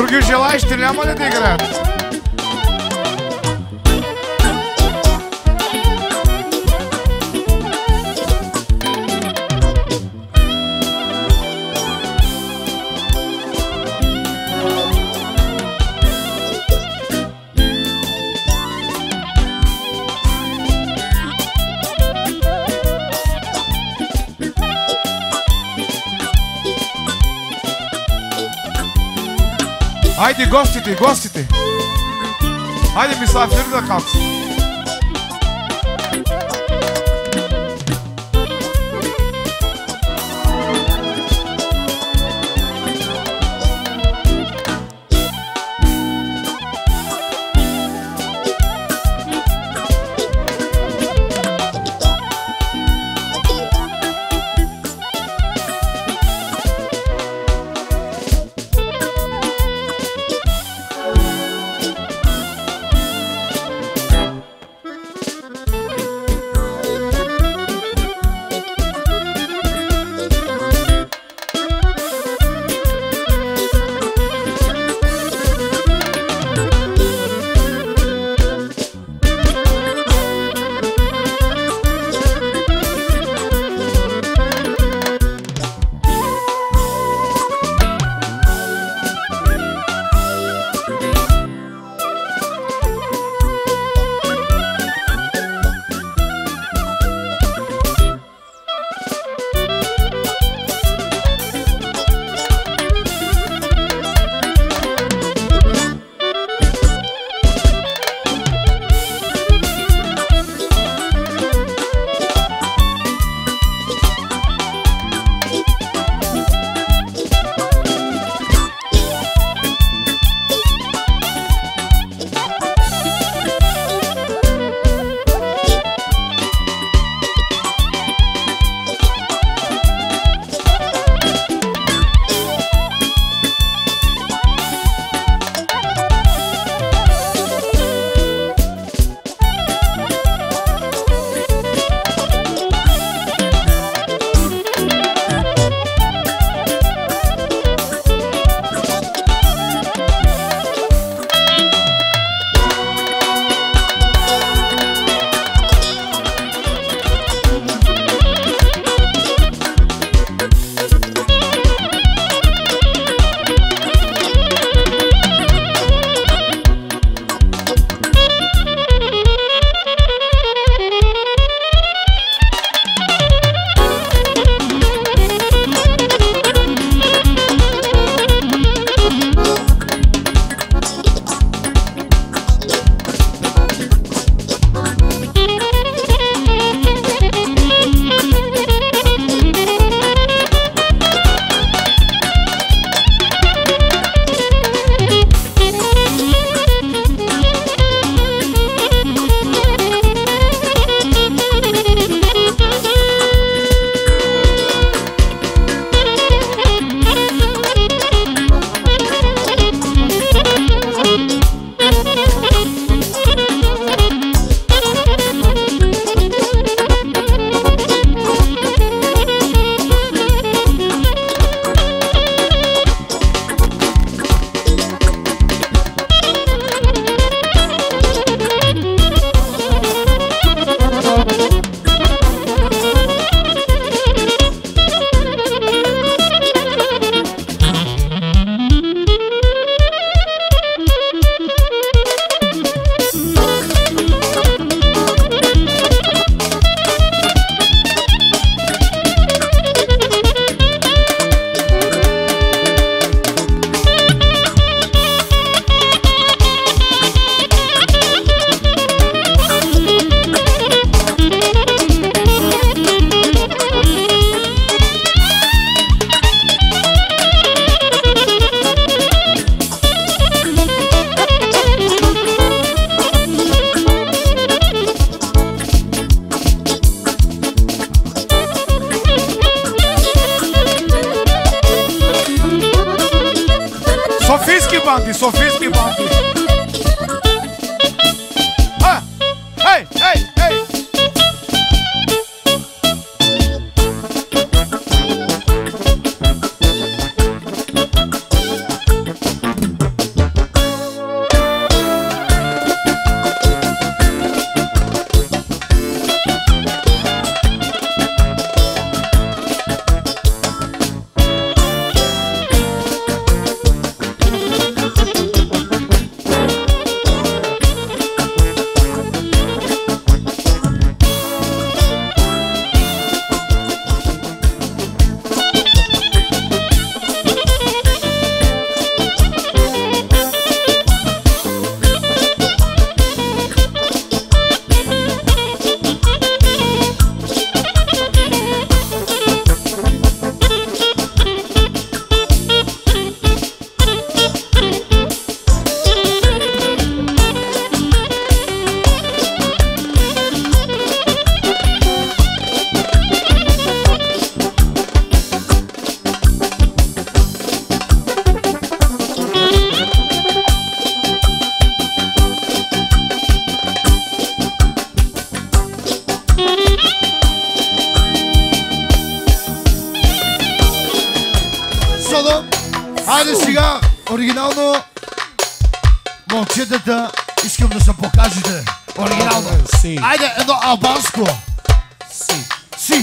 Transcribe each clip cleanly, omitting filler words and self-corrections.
grijelași, treamă de grat. Haide, gostite, gostite! Haide, misafiri de acasă! bandi, sofisti bandi. Ah, hey, hey, hey. Оригинално. Хайде сега, оригинално. Момчетата, искам да се покажете. Оригинално. Айде, едно албанско. Си.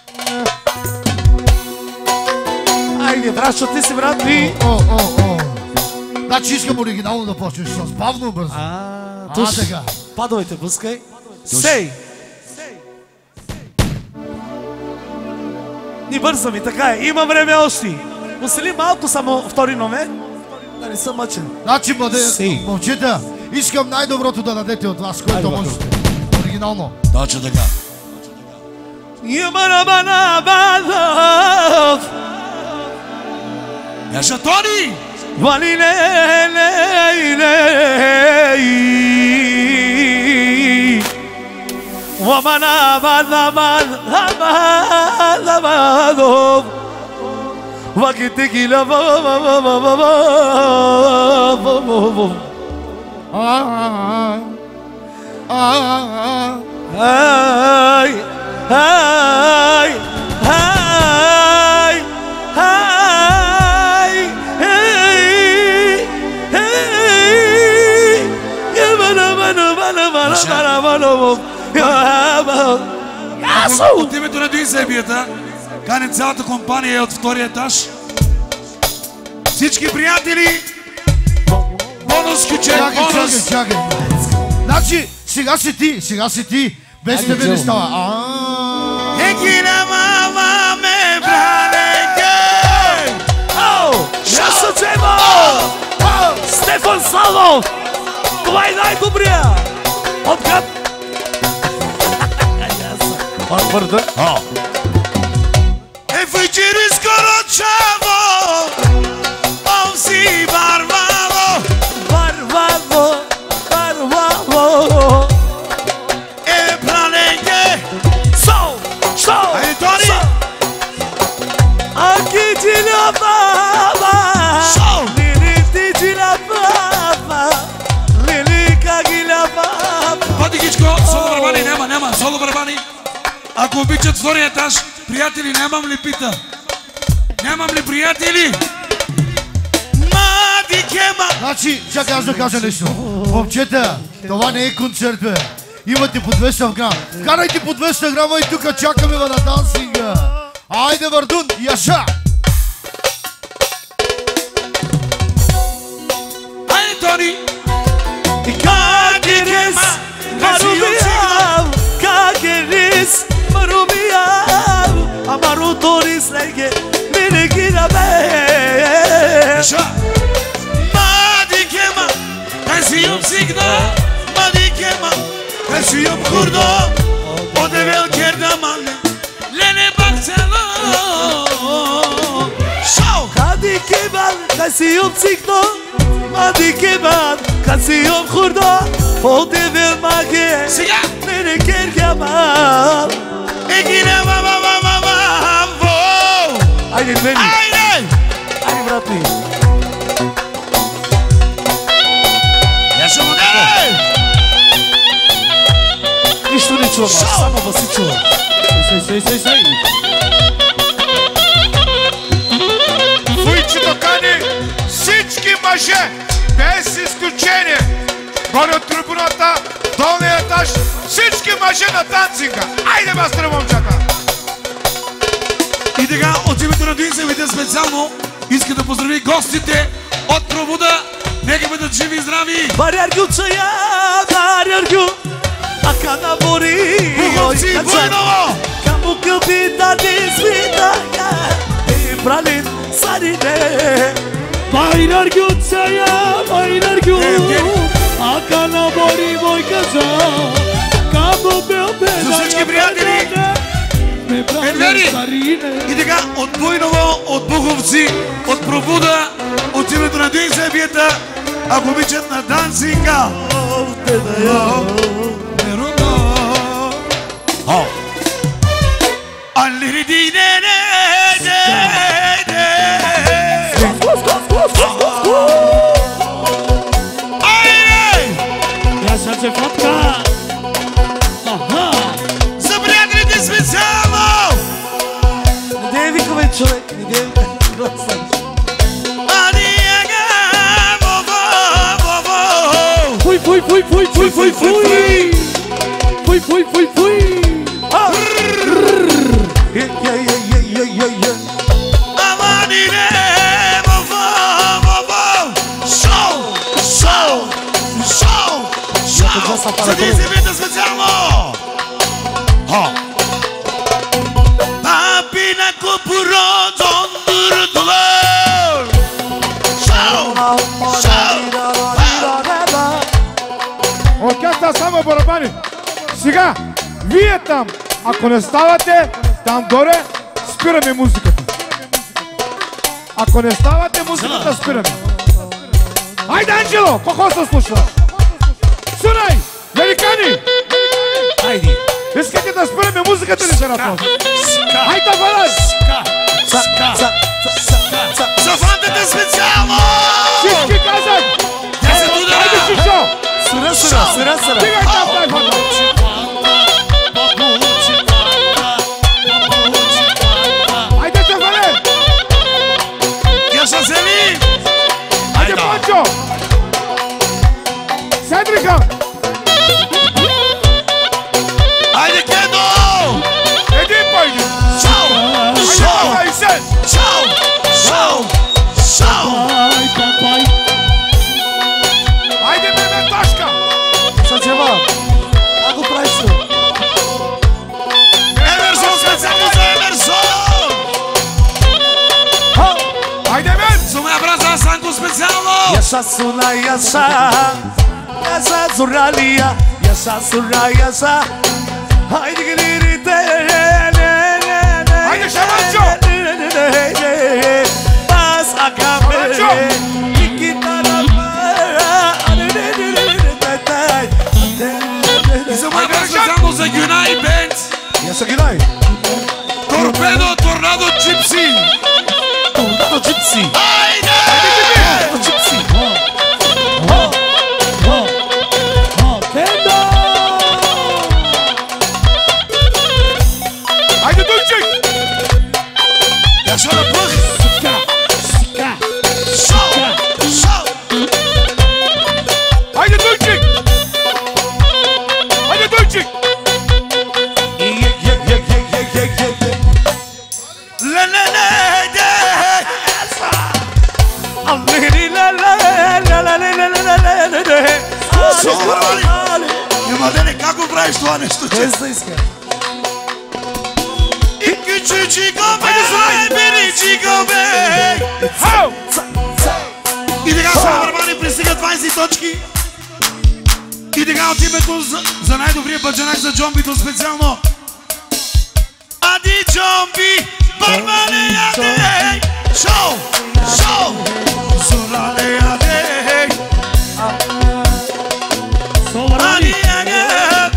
Айде, брашо, ти си, брат ми. Значи искам оригинално да почнеш с бавно бързо. Така. Падовете, пускай. Сей! Ни бързаме, така е. Има време още. Усили малко само втори номер. Да не съм мъчен. Значи, момчета, искам най-доброто да дадете от вас, което можете. Оригинално. Точно така. Яша Тони! От името на Дуинсебията канем цялата компания от втория етаж. Всички приятели, бонус кюче, бонус. Чакай. Значи, сега си ти, без тебе не става. Екина мама ме бранеке. Шасо Чемо! Стефан Славов! Това е най-добрия! Откъп! Отвърда? Фъйчири скоро чаво, овси барвало. Бранеке. Айде, Тони! Aki cila baba, lili ti cila baba, lili kagila baba. Падигичко, соло барабани няма, соло барабани. Ако обичат втория етаж, приятели, нямам ли пита? Нямам ли приятели? Мадикема! Значи, чакай аз да кажа нещо. Момчета, това не е концерт, бе. Имате по 200 грам. Карайте по 200 грама и тук чакаме на дансинга. Айде, Вардун, яша! Айде, Тони! Kageris, marubiyav, kageris, marubiyav, amaru toris lege, menegina be. Яша! Мадикема! Касиум сигна! Мадикема! Касиум курдо! Одевел кердамане! Лене баксела! Шау! Kadikeban, kasiyum signo, madikeban, kasiyum kurdo, odevel mage, Сега! meneger yaman. Егине во! Айде, Лени! Айде! Айде, брат ми! Яша моделе! Нищо не чувам, само баси чувам. Сей! Войчето кани всички мъже, без изключение. Горе от трибуната, долния етаж, всички мъже на танцинга. Айде, бастра, момчета! И така, от името на Дуинсебията специално иска да поздрави гостите от Пробуда. Нека бъдат живи и здрави! Баряргю чая, баряргю, акана бори, Буховци, Войново! каму къпи да не свитая, и бралин сарине. Баряргю чая, баряргю, акана бори, мой каза, каму къпи За всички приятели! Енвери! И така, от Войново, от Буховци, от Пробуда, от името на Дуинсебията, ако обичат на дансинга. За приятелите специално! Не викаме човек, не гласам. За тези вида специално! Папина купуро дондур долар! Шау! Оркестър само барабани. Сега, вие там, ако не ставате, там горе, спираме музиката. Ако не ставате, музиката спираме. Айде, Анджело, какво се случва? Сунай, великани! Айде! Искате да спираме музиката ли се напълно? Айде, валай! За фантите специално! Всички казах! Айде, Шишо! Сыра! Стигай там, дай фанта! Айде, Тефале! Яша Зели! Айде, Панчо! Седрихан! Айде, Кедо! Един пайде! Шау! Айде, Айсен! Шау! Айде, бебе, Ташка! Съчева! Ако правиш се? Емерсон, специално за Емерсон! Айде, мен! За моя брат за Санко специално! Яша суна, яша! Яша зуралия! Яша сура, яша! Хайде гирите! Айде, Шаманчо! Пас акаме! И за моя брат специално за Гюнай Бенд! Яша Гюнай! Торпедо, Торнадо, Чипси! Торнадо Чипси! Айде! Торнадо Чипси! Айде, Дунчик! Яша да пъх! Шау! Айде, Дунчик! Айде, Дунчик! Няма да не как го правиш това нещо, че? Без да иска. И кючучико бе, биричико бе! Хау! И така са барабани пристигат 20 точки. И така от името за най-добрия баджанак за Джомбито специално. Ади Джомби, барбане яде! Шоу! Сурале яде! Ади яде!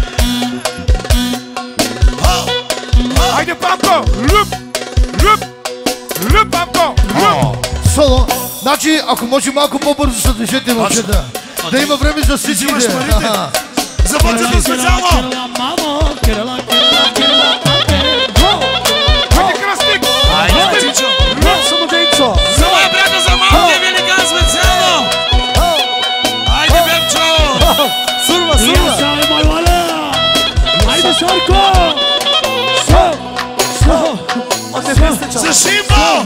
Айде, Памко! Люп, Памко! Соло, значи ако може малко по-бързо се движете, момчета. Да има време за всички. Взимаш парите. Започвате специално! Айде, Кръстник! Айде, Чичо! Само Дейчо! За моя приятел, за малкия великан специално! Айде, Бебчо! Сурва! Айде, Сарко! За Шимбо!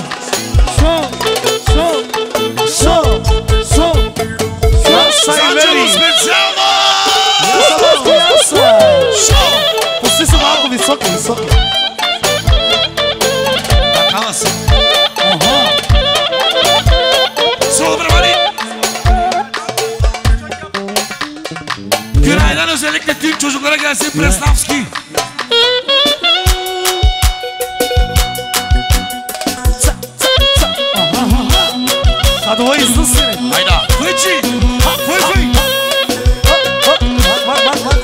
Санчево специално! Пусти се малко високи. Такава се. Соло бравани! Günaydın özellikle tüm çocuklara gelsin Presnavski. Hadi o hızlı seni. Hayda. Fıçı. Fıy. Bak.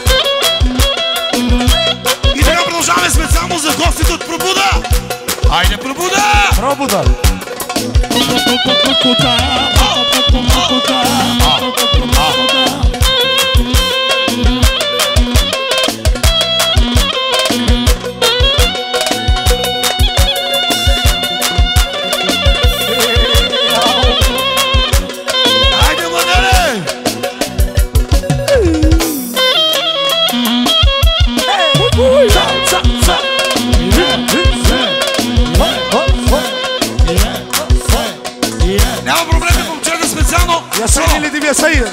И така продължаваме специално за гостите от Пробуда. Хайде, Пробуда! Пробуда. Хайде, младене! Няма проблеми, момчета, специално. Я са или дивия са и.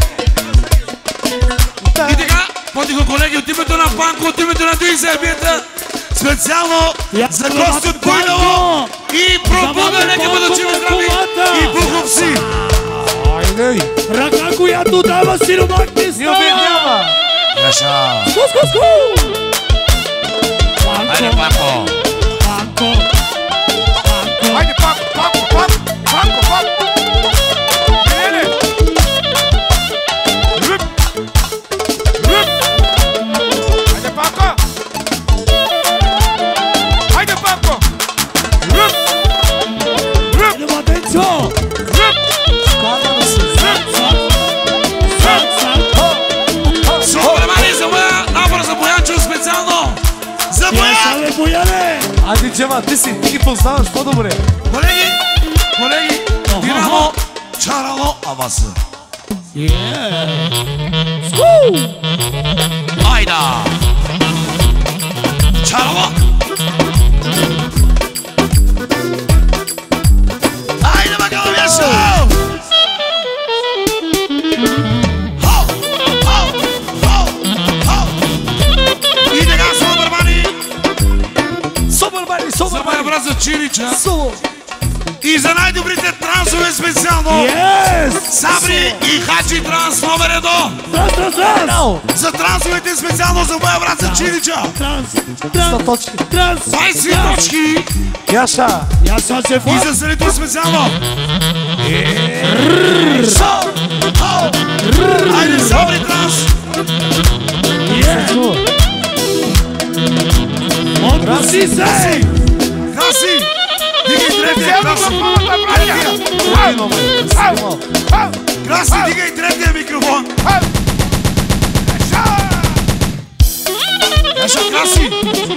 И така, потихо колеги, от името на Панко, от името на Диза Биета, специално за гости от Буйново и Пробуда, нека бъдат живи здрави и Буховци. Айде! Ръка, която дава сиромак не става! Не обеднява! Яша! Ску! Айде, Панко! Айде, Панко! Еле! Ръп! Айде, Панко! Айде, Панко! Ръп! Айде, Младенцо! Супер, мани, за моя набор за Боянчо специално! За Боян! Бояне! Айде, Джема, ти ги познаваш по-добре. Колеги, Динамо, Чарало, Аваса. Айда! Чарало! Айде, Макало, Яшо! И така, за моя брат за Чирича и за най-добрите трансове специално Сабри и Хачи Транс номер 1. За трансовете специално за моя брат за Чирича. 100 точки. 20 точки. Яша! И за Селито специално. Айде, Сабри Транс. Краси! Дигай третия, Краси, дигай третия микрофон! Яша, Краси!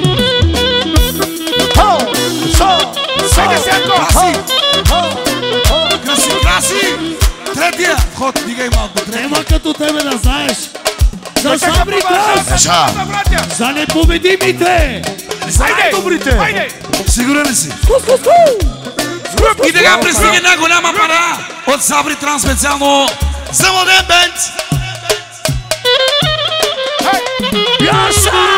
Краси! Третия! Вход, дигай малко, третия! Нема като тебе да знаеш! За Сабри Транс! Яша! За непобедимите! За най-добрите! Сигурен ли си? И така пристига една голяма пара от Сабри Транс специално за Младен Бенд! Яша!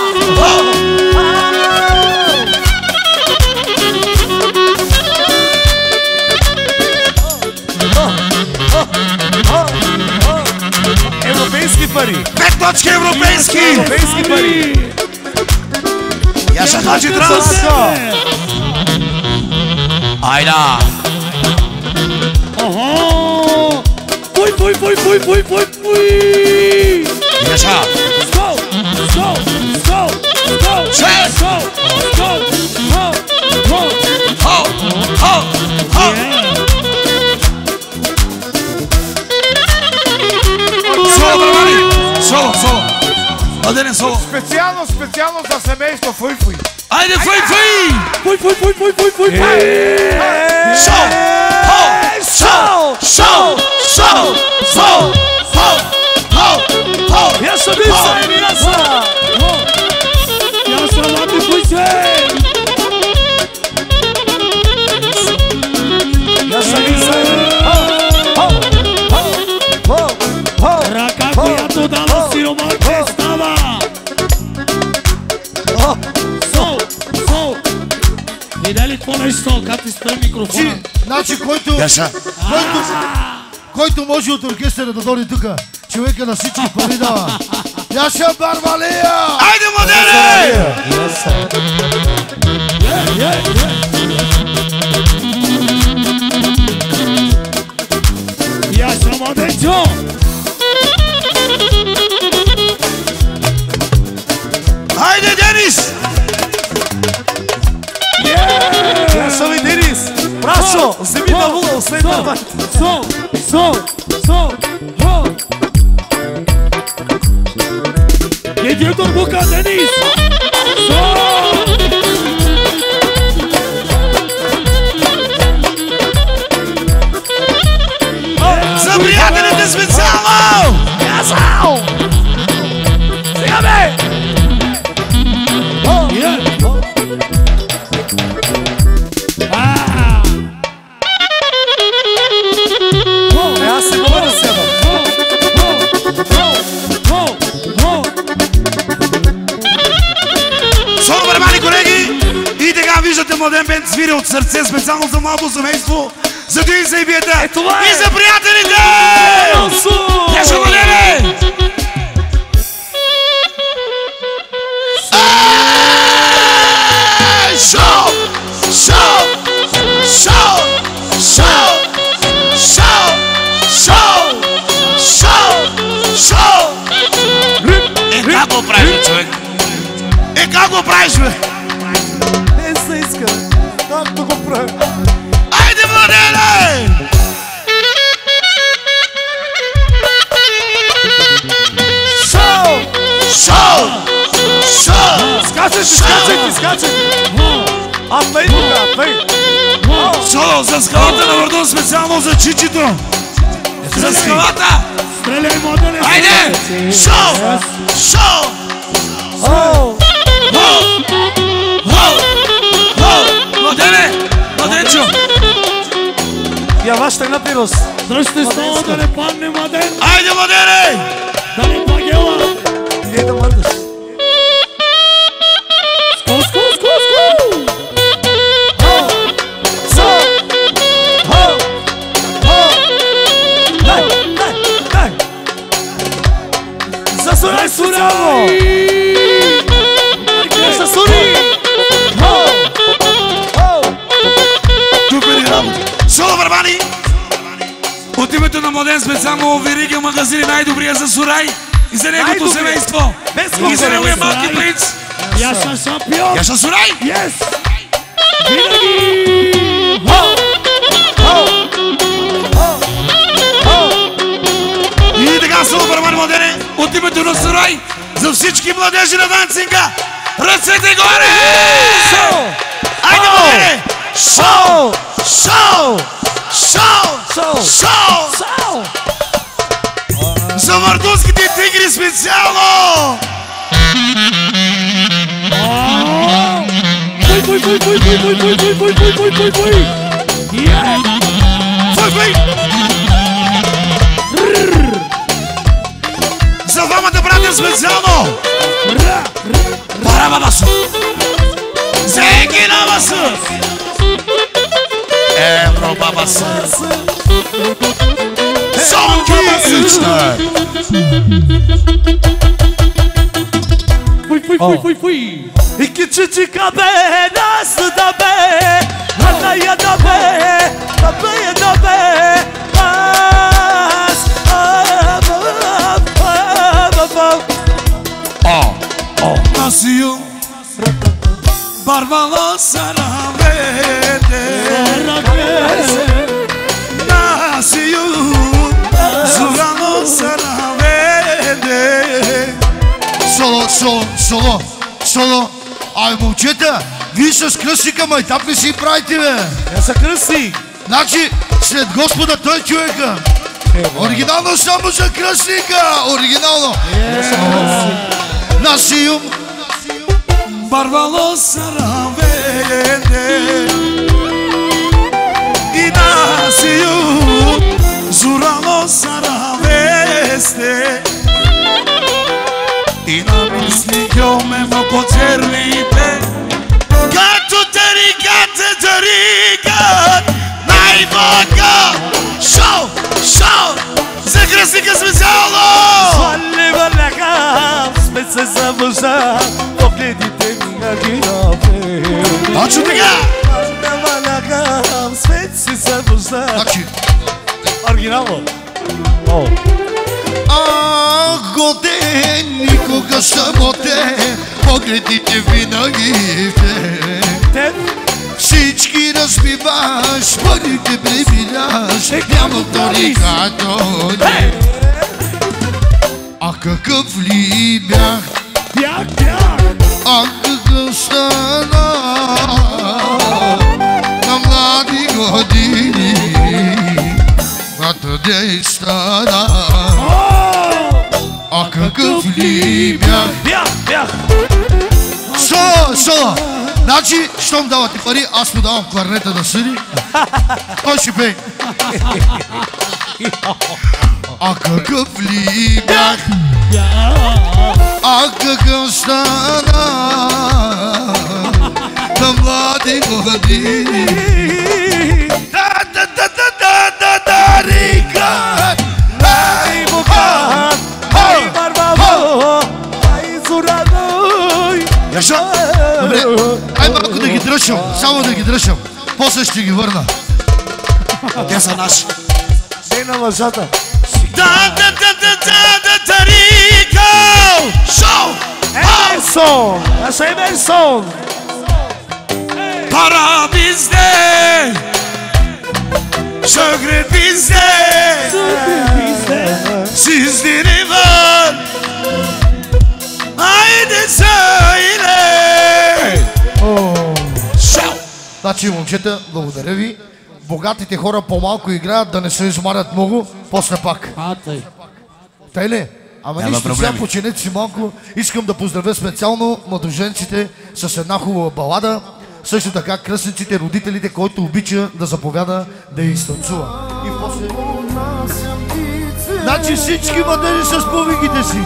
Европейски пари! 5 точки европейски! Европейски пари! Яша Хаджи Транс! Айда! Охо! Пуй! Яша! Go! Шест! Соло, бравани! Соло! Адене соло! Специално за семейство Фуй-Фуй. Айде, Фуй! Пуй! Яша, Биса! Яша, лапи, пуй се! Яша, Биса! Ръка, която дава сиромак не става! Видя ли това нещо, как ти спре микрофона? Значи, Яша! който може от оркестъра да дойде тука, човека на всички пари дава. Яша Барбалия! Айде, Младене! Яша, Младенцо! Айде, Денис! Яша, ми Денис! Прашо, вземи на вула, след това! Един турбука, Денис! За приятелите специално! Сега бе! Младен Бенд свири от сърце, специално за младо семейство, за Дениса и Виета и за приятелите! Тежко, Младене! Шоу! Шоу! Шоу! Шоу! Шоу! Шоу! Шоу! Шоу! Как го правиш, човек? Как го правиш, бе? Не се иска. Както го прави. Айде, Младене! Шоу! Шоу! Шоу! Скачайте! Атлей тука, атлей! Шоу за скалата на Върдун, специално за Чичито! За скалата! Стреляй, Младене! Айде! Шоу! Шоу! Младене! Младенчо! Я вашата напирос. Дръжте стола да не падне, Младен! Айде, Младене! Да не пагела! Не да мърдаш. Ско! Дай! Засурай специално! Засури! Супер работа! Соло барабани! От името на Младен специално верига магазини най-добрия за Сурай и за негото семейство! И за неговия малки принц! Яша шампион! Яша Сурай! Yes! Винаги! И така, соло барабани, Младене, от името на Сурай за всички младежи на Дансинга! Ръцете горе! Айде, Младене! Шоу! Шоу! Шоу! Шоу! За върдунските тигри специално! Бой! Фой! За двамата братя специално! Парабабасу! Зеки на басу! Евробабасу! Сонки Ична! Фуй! İki çocuk abe, nasıl da be, anaya da be, babaya da be, as, Nasıl Barbalo saravete Nasıl Zurano saravete Соло! Ай, момчета, вие с кръстника майтап не си правите, бе! Я са кръстник! Значи, след Господа той човека! Оригинално само за кръстника! Оригинално! Насиюм! Barbalo saravete I nasıl Zurano saraveste I na misli me mnogo cervite Gato terikat Najboga Šao Za krasnika specijalno Svali valakam, spet se zabužam, pogledite mi aginape. Точно така! Svali valakam, spet se zabužam. Значи, Оригинално! годен, никога самотен, погледите винаги в теб. Всички разбиваш, парите пребираш, няма втори като не. А какъв ли бях, а какъв стана на млади години, когато де стана. А какъв ли бях? Бях! Соло! Значи, щом давате пари, аз му давам кларнета да съди. Той ще пее. А какъв ли бях? А какъв стана? на млади години. Да, река. Ай, Богдан, ай, Барбаво, ай, Зурадой. Яша? Добре, ай малко да ги дръшам, само да ги дръшам. После ще ги върна. Те са наши. Дей на лъжата. Рика! Шоу! Емерсон, аз Емерсон. Para bizde, şöhret bizde, sizleri var. Haydi söyle. Шоу! Значи, момчета, благодаря ви. Богатите хора по-малко играят, да не се измарят много, после пак. Тъй. Тъй ли? Ама Няма нищо, сега проблеми. починете си малко. Искам да поздравя специално младоженците с една хубава балада. Също така кръстниците, родителите, който обича да заповяда да я изтанцува. И после... Значи всички младежи с повиките си.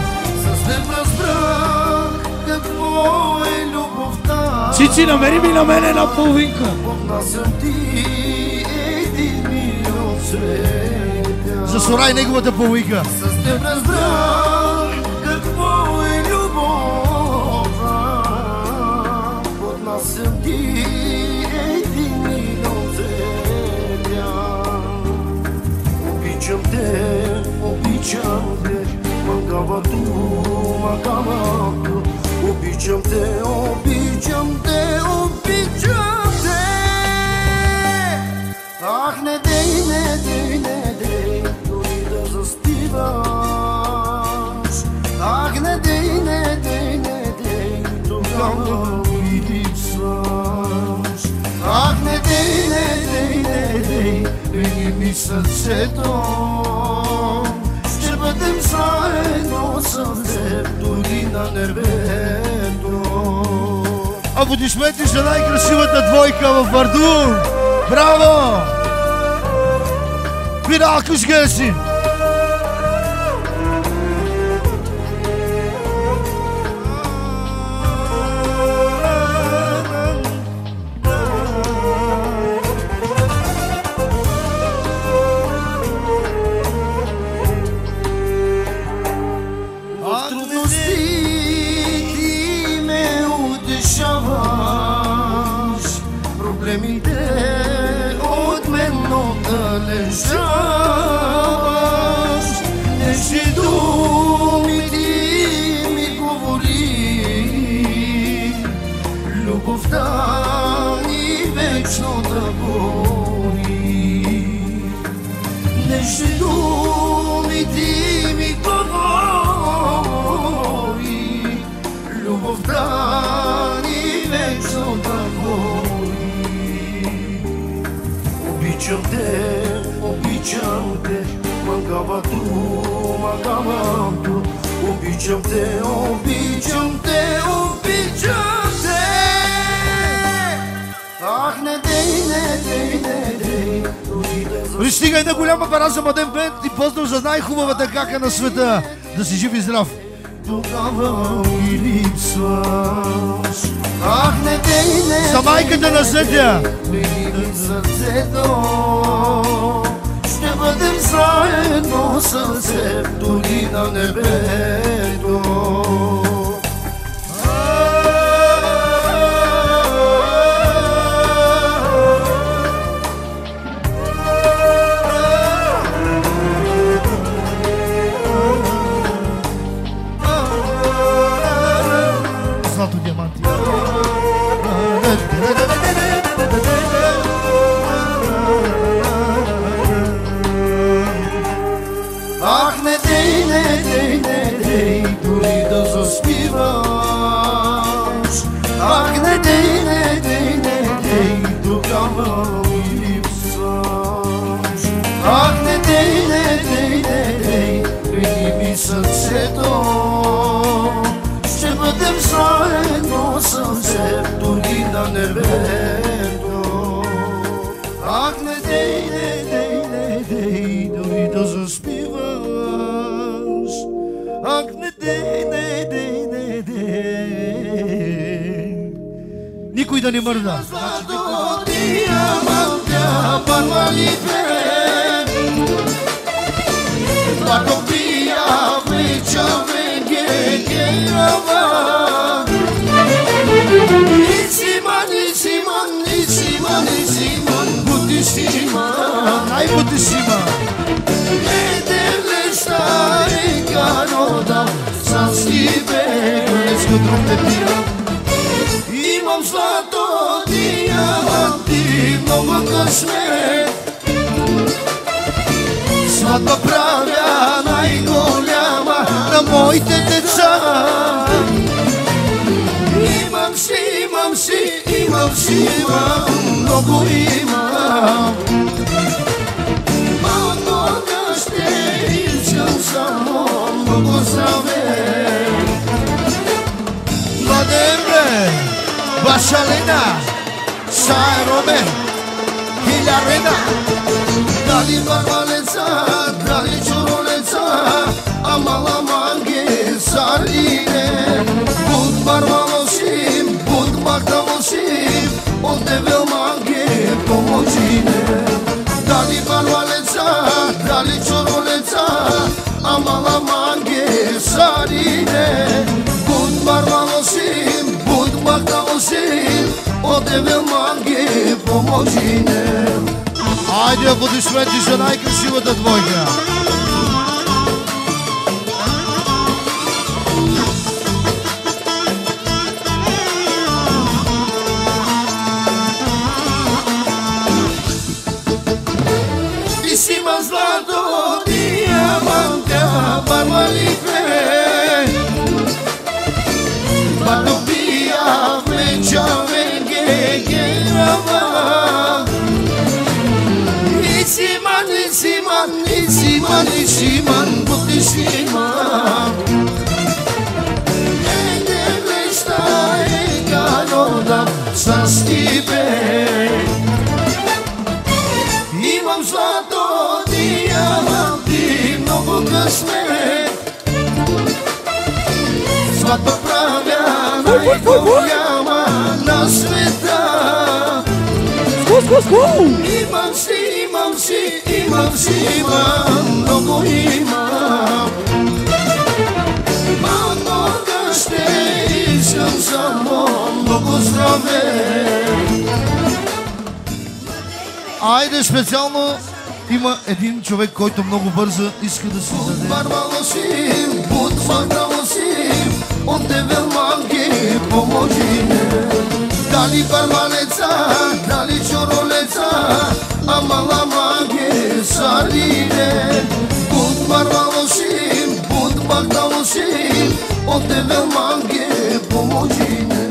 Цици, намери ми на мене една половинка. За Сорай неговата повика. Обичам те, магавато, магавато. Обичам те, обичам те, обичам те. Ах, не дей, не дей, не дей, дори да застиваш. Ах, не дей, не дей, не дей, тогава ми липсваш. Ах, не дей, не дей, не дей, беги ми сърцето. Ще бъдем заедно с теб, дори на небето. Аплодисменти за най-красивата двойка в Бардун! Браво! Пиракус Геси! Проблемите от мен отдалечаваш. Нежни думи ти ми говори, любовта ни вечно да бори. Нежни думи ти ми говори, любовта ни вечно да бори. Обичам те, магавато, магавато. Обичам те, обичам те, обичам те. Ах, не дей, не дей, не дей, дори да за... Стига една голяма пара за Младен бенд и поздрав за най-хубавата кака на света. Да си жив и здрав. Тогава ми липсваш. Ах, не дей, не дей, За майката на Сетя. беги ми сърцето. Ще бъдем заедно с теб, дори на небето. Злато диаманти. Ах, не дей, не дей, не дей, да ни мърда. Най-будишима имам злато, диаманти, много късмет. Сватба правя най-голяма на моите деца. Имам си, много имам. Малко ще искам само много здраве. Младен бе, ваша Лена, Сайроме, Хилярена. Дали барбалеца, дали чуролеца, амала манге сарine. Буд барбалосим, буд магдалосим, от девел манге помочине. Дали барбалеца, дали чуролеца, амала манге сарine. Буд барбалосим, буд магдалосим, от девел манге помочине. Айде, аплодисменти за най-красивата двойка. Ти си ма злато, диаманта, барбалипе. Батопия, влеча, венге, герава. Nisiman, butisiman. Ede vesta eganoda sastibe. Imam zlato, diamanti, много късмет. Сватба правя най-голяма на света. Имам си, много имам. Малко ще искам само много здраве. Айде, специално има един човек, който много бързо иска да се даде. Барбалосим, буд магдалосим, от девел манги помогине. Дали барбалеца, дали чоролеца, амала манги сарine. Буд барбалосим, буд магдалосим, от девел манги помогине.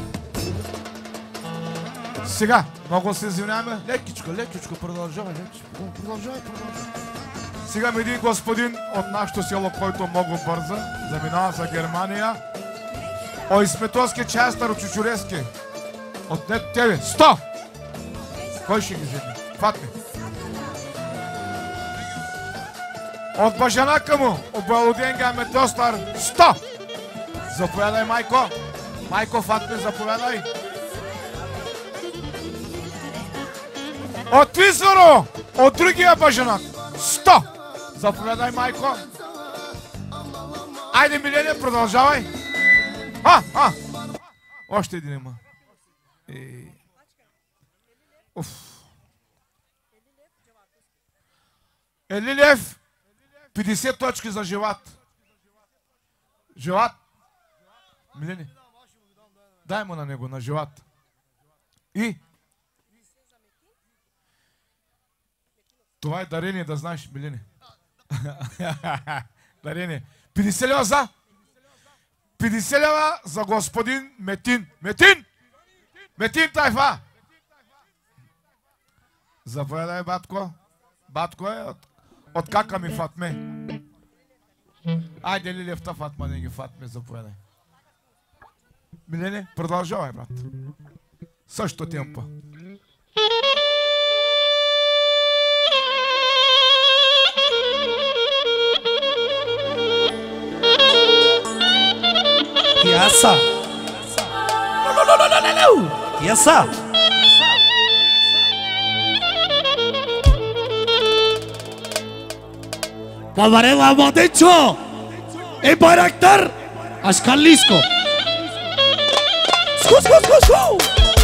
Сега, много се извиняваме. Лекичко, продължавай. Сега един господин от нашото село, който много бърза, заминава за Германия. Ой, Сметовски частър от Чучуревски. От тебе. 100! Кой ще ги вземе? Хватне. От бажанака му, от Балуденга Метостар. 100! Заповядай, майко. Майко, хватне, заповядай. От Визоро, от другия бажанак. 100! Заповядай, майко. Айде, Миления, продължавай. Още един има. Елилев, 50 точки за Живат. Живат. Милени, дай му на него, на Живат. И? Това е дарение, да знаеш, Милени. Дарение. 50 лева за? 50 лева за господин Метин. Метин Тайфа! Заповядай, батко. Батко е от кака ми Фатме. Айде, Лилевта Фатма, не ги Фатме, заповядай. Милени, продължавай, брат. Също темпо. Piazza. No. Yasa. Pavarela Madecho. E Bayraktar. Ashkalisko. Sku, sku, sku, sku.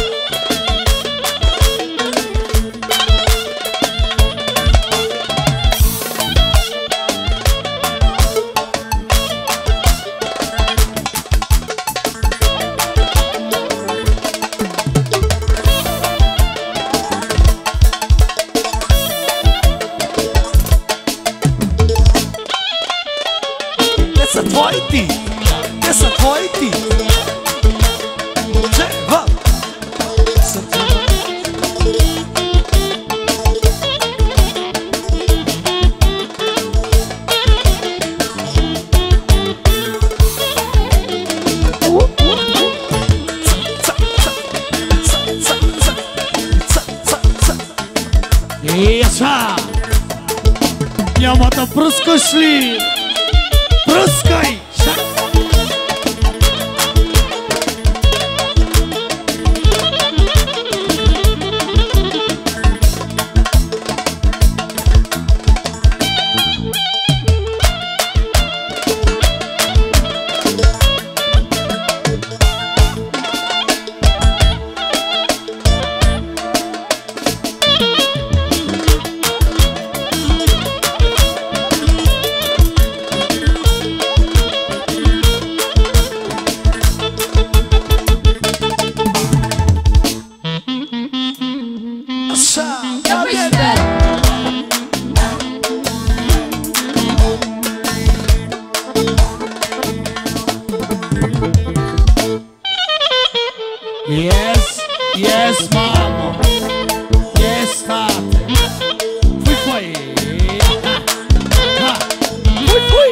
Ямата пръскаш ли? Пръскай! Yes, yes, mama. Yes, tate. Fui, foi. Fui, fui.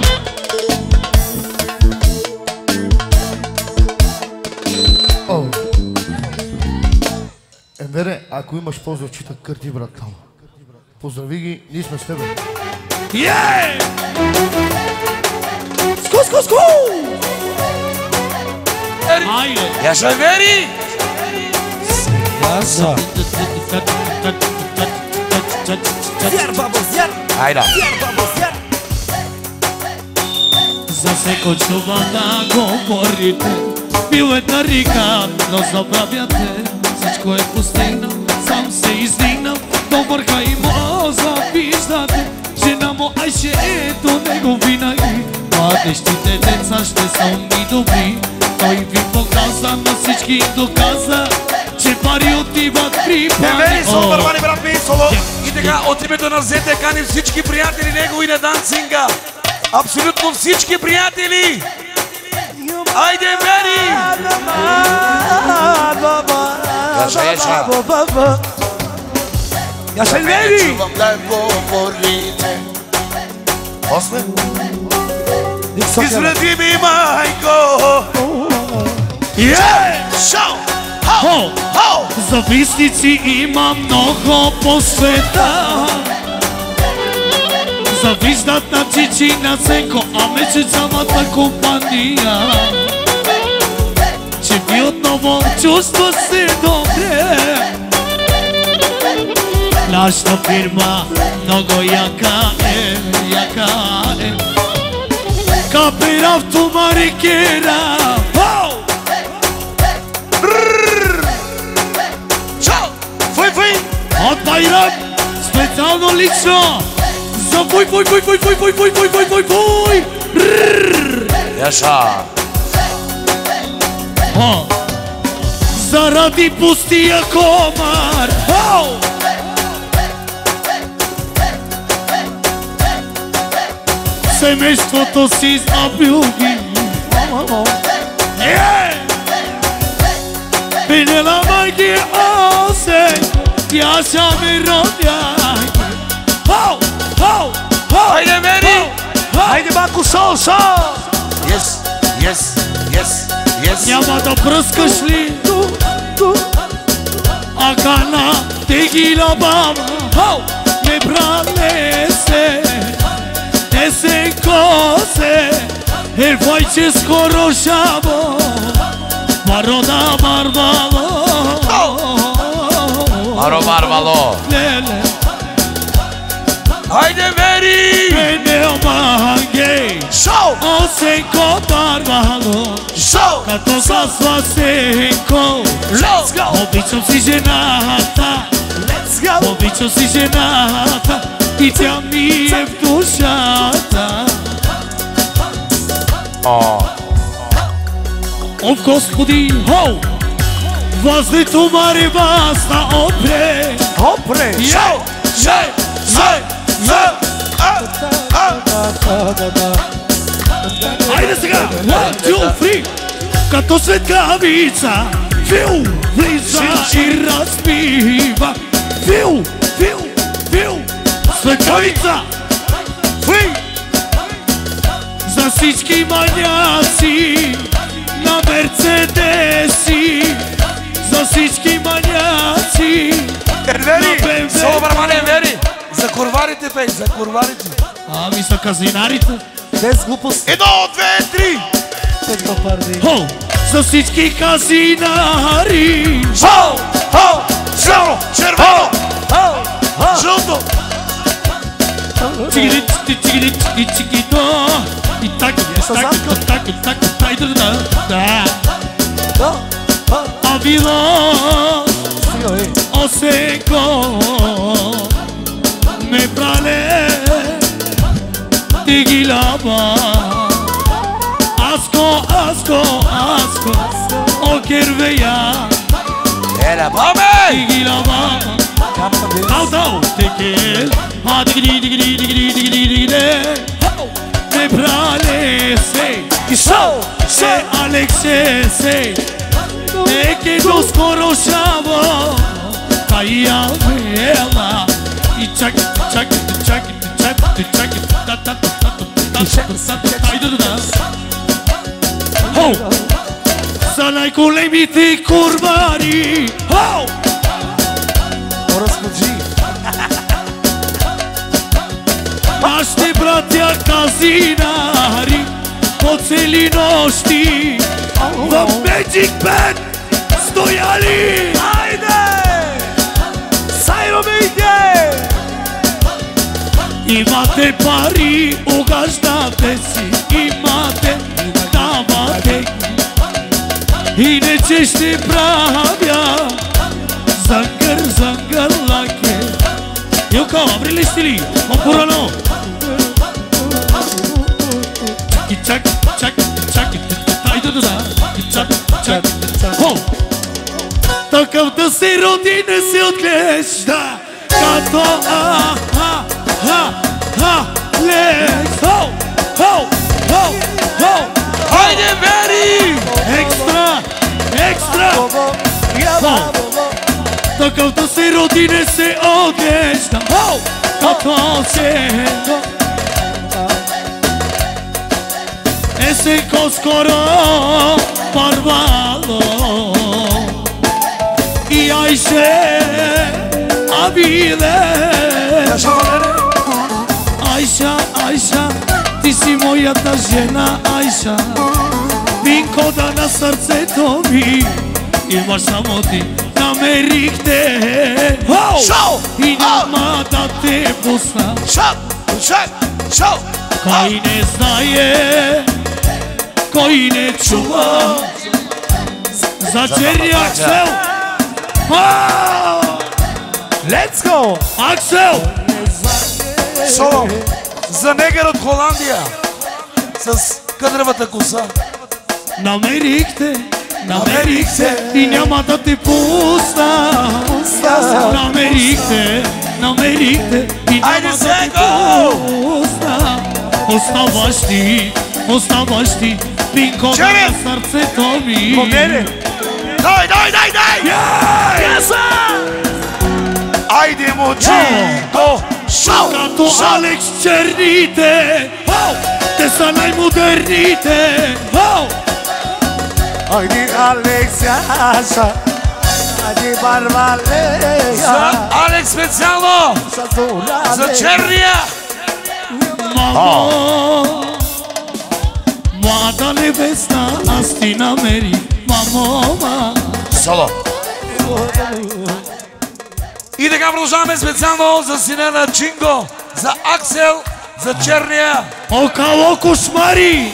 Енвере, ако имаш поздрав-чита, кърти брат там. Поздрави ги, ние сме с тебе. Yeah! Sku, sku, sku. Айде. Яша Вери! Yasa. Zjar, babo, zjar. Айде. Zjar, babo, zjar. За всеко чува да говорите. Бил е тарикат, но забравяте. Всичко е постигнал, сам се издигнал. До върха и му завиждате. Жена му Айше е до него винаги. Младещите деца ще са умни добри. Той ви показа, на всички им доказа, че пари отиват при пари. Вери, супер, мани брат Мисоло. И така, от името на Зете каним всички приятели негови на дансинга. Абсолютно всички приятели. Айде, Вери! Яша, Яша. Яша, Вери. После? Извради ми, майко! Шоу! Хоу! Хоу! Завистници има много по света. Завиждат на Чичи на Ценко, а мече цялата компания. Че ви отново чувства се добре. Нашата фирма много яка е, яка е. Капер автомарикера. Фуй, фуй! От Байрак, специално лично за фуй, фуй, фуй, фуй, фуй, фуй, фуй, фуй, фуй, фуй, фуй! Яша! Заради пустия комар! Семейството си забилги! Пинела майки осе, Яша ми родяй! Айде, Вери! Айде, малко шоу, шоу. Yes, yes, yes, yes. Няма да пръскаш ли? Акана тегила баба, не бране се, не се косе, е войче скоро шабо, Марода Барбало. Маро Барбало. Леле. Хайде, Вери! Мене омагей. Шоу! Осенко Барбало. Шоу! Като сасва Сенко. Let's go! Обичам си жената. Let's go! Обичам си жената. И тя ми е в душата. О, Господи, хоу! Възлито мари басна опре. Опре! Шоу! Шоу! Айде сега! 1, 2, 3! Като светкавица, Фил влиза и разпива. Фил! Светкавица! Фил! За всички маняци на Мерцедеси. За всички маняци на Вери! Соло бармане, Вери! За курварите, пей, за курварите! Ами са казинарите. Без глупост. 1, 2, 3! Хо! За всички казинари. Шоу! Хоу! Сиро! Червено! Жълто! Чигири, чигири, чиги, чигито. И така, да. Авило, Осенко, ме прале, Тигилаба. Аско, Окервея. Ела, баме! Тигилаба. Тау, текел. Дигири. Ме прале, се Алексе, се. Неке доскоро шаво. Кая вела. И чакайте. Хоу! За най-големите курбари. Хоу! Разходи. Нашите братя казинари по цели нощи в Magic Band стояли. Хайде! Сайромите! Имате пари, угаждате си. Имате, давате. Иначе ще правя зангър лаке. Илко, абри ли сте ли? Опорано. Чак. Хо! Такъв да се роди не се отглежда. Като лес. Хоу! Хайде, Вери! Екстра! Такъв да се роди не се отглежда. Като Сенко. Есенко скоро Барбало. И Айше Абиле. Айша, ти си моята жена, Айша. Винкода на сърцето ми. Имаш само ти, намерихте. И няма да те пусна. Кой не знае, кой не чува за черния Аксел. Let's go! Аксел! Соло! За негър от Холандия! С къдравата коса! Намерихте и няма да те пусна. Намерихте и няма да те пусна. Оставаш ти пинкода на сърцето ми. Дай! Айде, мочито! Като Алекс черните, те са най-модерните. Айде, Алексяша, айде, Барбалея. За Алекс специално! За черния! Млада небесна, аз ти намерих. мамо. Соло. И така продължаваме специално за сина на Чинго, за Аксел, за черния. Окало кошмари.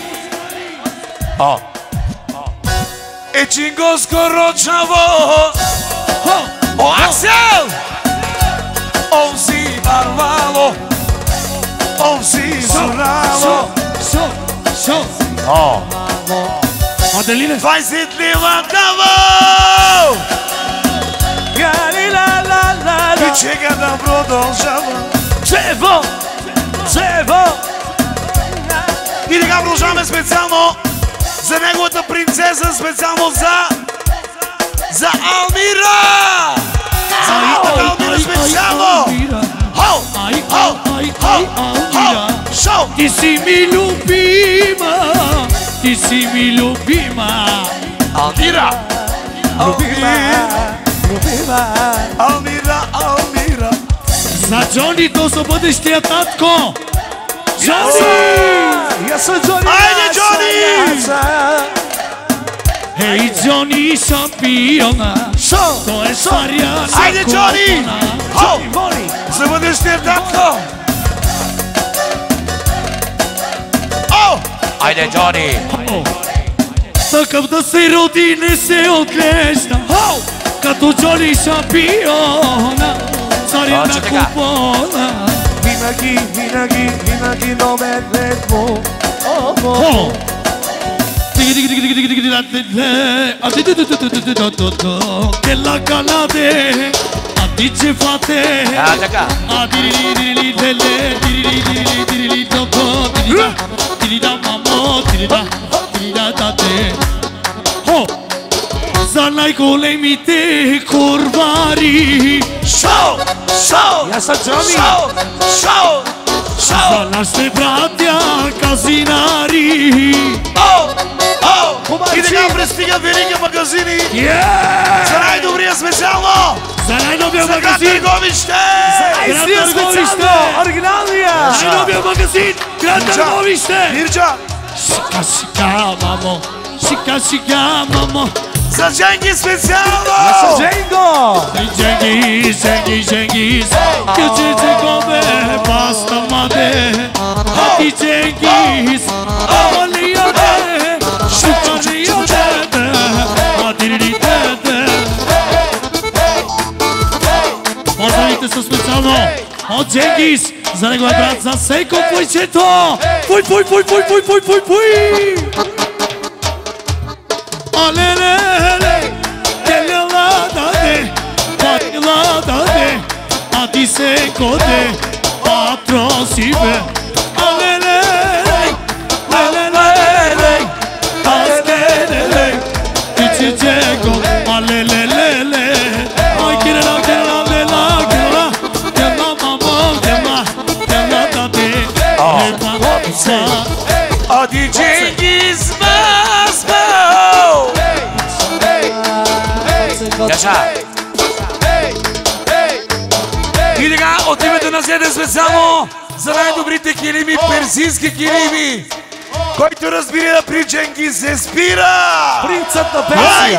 Чинго скоро чаво. О, Аксел! Он си барвало. Он си сурало. Аделина. 20 лева даво! И чека да продължава. И така продължаваме специално за неговата принцеса, специално за Алмира! За Алмира специално! Шоу! Ти си ми любима, ти си ми любима. Алмира! Алмира! За Джони, то са бъдещия татко. Джони! Айде, Джони! Ей, Джони шампиона. Той е стария. Айде, Джони! За бъдещия татко! Айде, Джони! Такъв да се роди, не се отглежда. Като Джони шампиона. Царя на купона. Винаги номер ледво. Della calade, a dice fate. Така. За най-големите курвари. Шоу! За нашите братя казинари. И така пристига велики магазини за най-добрия специално! За най-добрия За град магазин! Търговище! Град Търговище! Оригиналния! Най-добрия магазин! Град Търговище! Мирча! Шика, мамо! Шика, мамо! За Дженги специално! Дженго! Дженгис! Кючице гобе, паста маде! Хаки Дженгис! Амалия де! Шукалия де! Адирили де! Поздравите са специално от Дженгис за неговия брат за Сейко Пойчето! Пуй! Алелеле, телела даде, патила даде, а ти се коде, патро си бе. Алелеле, лелелеле, аскелеле, ти чичеко, алелелеле, ай кирела, мамо, кела даде, епа са. Оди Дженгис И така, от името на седе специално за най-добрите килими, персийски килими, който разбира при Дженгис се спира! Принцът на Персия!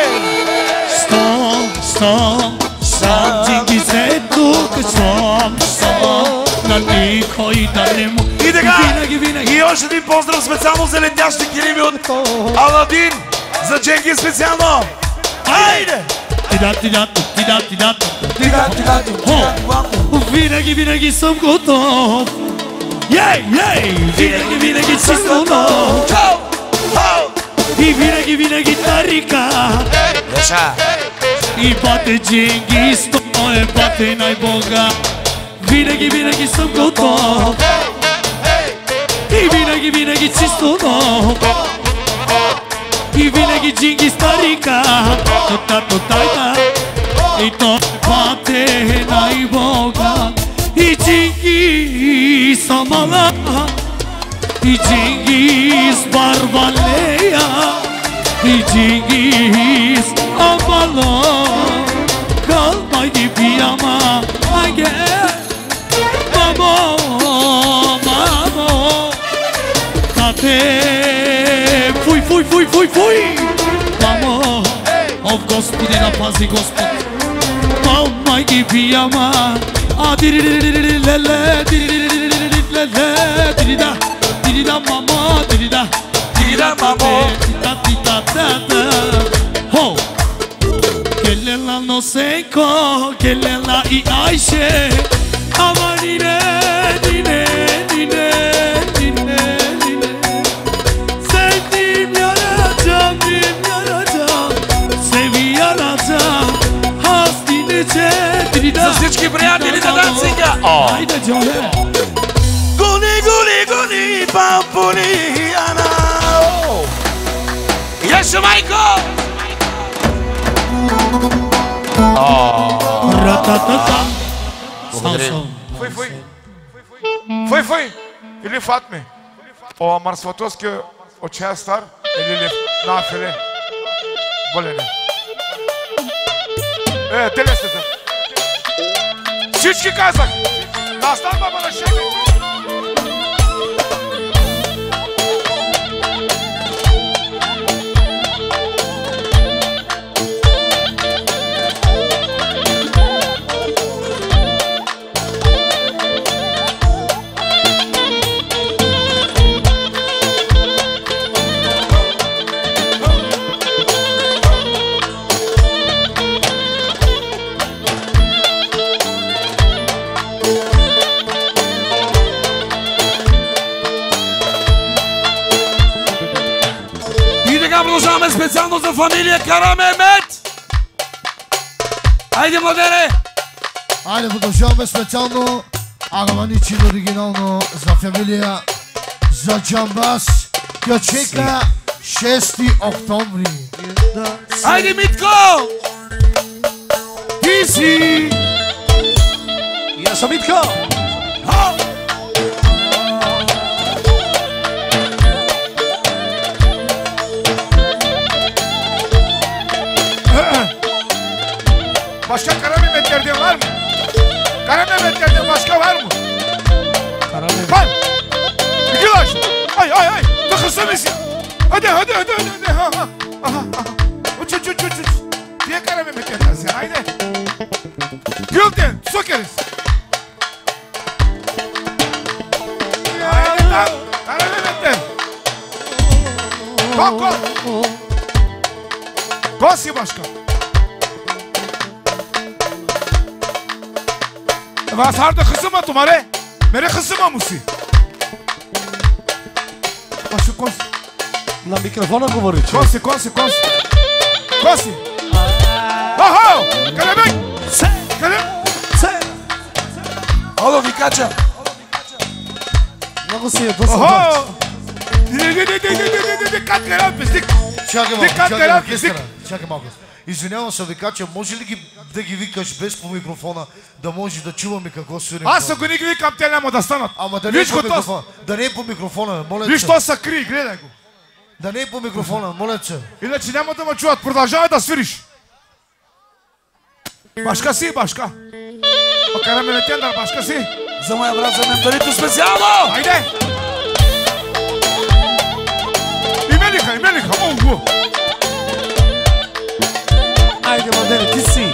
Стом, Дженгис е тук, стом, на никой да не му. И така, Винаги. и още един поздрав специално за летящи килими от Аладин, за Дженгис специално! Айде! Винаги съм готов. Винаги чисто нов. И винаги тарика. И бате Дженгис, той е бате най-бога. Винаги съм готов. И винаги чисто нов. И винаги Дженгис тарика. Тотайта. И той бате най-бога. И Дженгис амала. И Дженгис барвалея. И Дженгис амала. Kalmay gibi ama gel Mamo Kate Fuy Mamo Господи, напази Господ. Мама ги пияма, а дирилилилилиле, дирилилилилиле, дирида, дирида мама, дирида, дирида мамо, дирида. Ho! Gelela no seko, gelela I Ayşe, ama nine, nine, nine, nine, nine. Sevdiğim yaracağım, sevi yaracağım, hastinece, dirida. За всички приятели на Данцинга! Haydi Johe! Гули, гули, гули, пампулияна! Яшо майко! Рататата! Фой! Или Фатме? О Марсватовски от чая стар? Или нафиле? Болене. Телестата. Всички казах! Настан баба на шега! Продължаваме специално за фамилия Карамемет! Айде, младене! Айде, продължаваме специално Араманичи оригинално за фамилия за Джамбас. Тя чека 6 октомври. Айде, Митко! Ти си! И аз съм Митко! Başka Karamehmetlerden var mı? Karamehmetlerden başka var mı? Karamehmet. Var. İki laş. Ay. Tıkırsın mısın? Hadi. Ha. Uç. Diye Karamehmetlerden sen haydi. Gülden sokeriz. Haydi lan. Karamehmetler. Kalk. Kosi başka. Вас харда хысыма тумаре? Мере хысыма муси. Коси. На микрофона говори, че? Коси. Ахо! Карабек! Се! Ало, викача! Много си е доста. Охо! Кат карат пестик! Чакай малко. Извинявам се, викача, може ли да ги викаш без по микрофона, да може да чуваме какво свирим? Аз ако не ги викам, те няма да станат. Ама да не е по микрофона. Да не е по микрофона, моля те. Виж, то са кри, гледай го. Да не е по микрофона, моля те. Иначе няма да ме чуват. Продължавай да свириш. Башка си. Покараме летендар, башка си. За моя брат, за менталито специално! Хайде! Имелиха. Ого! Айде, младене, ти си!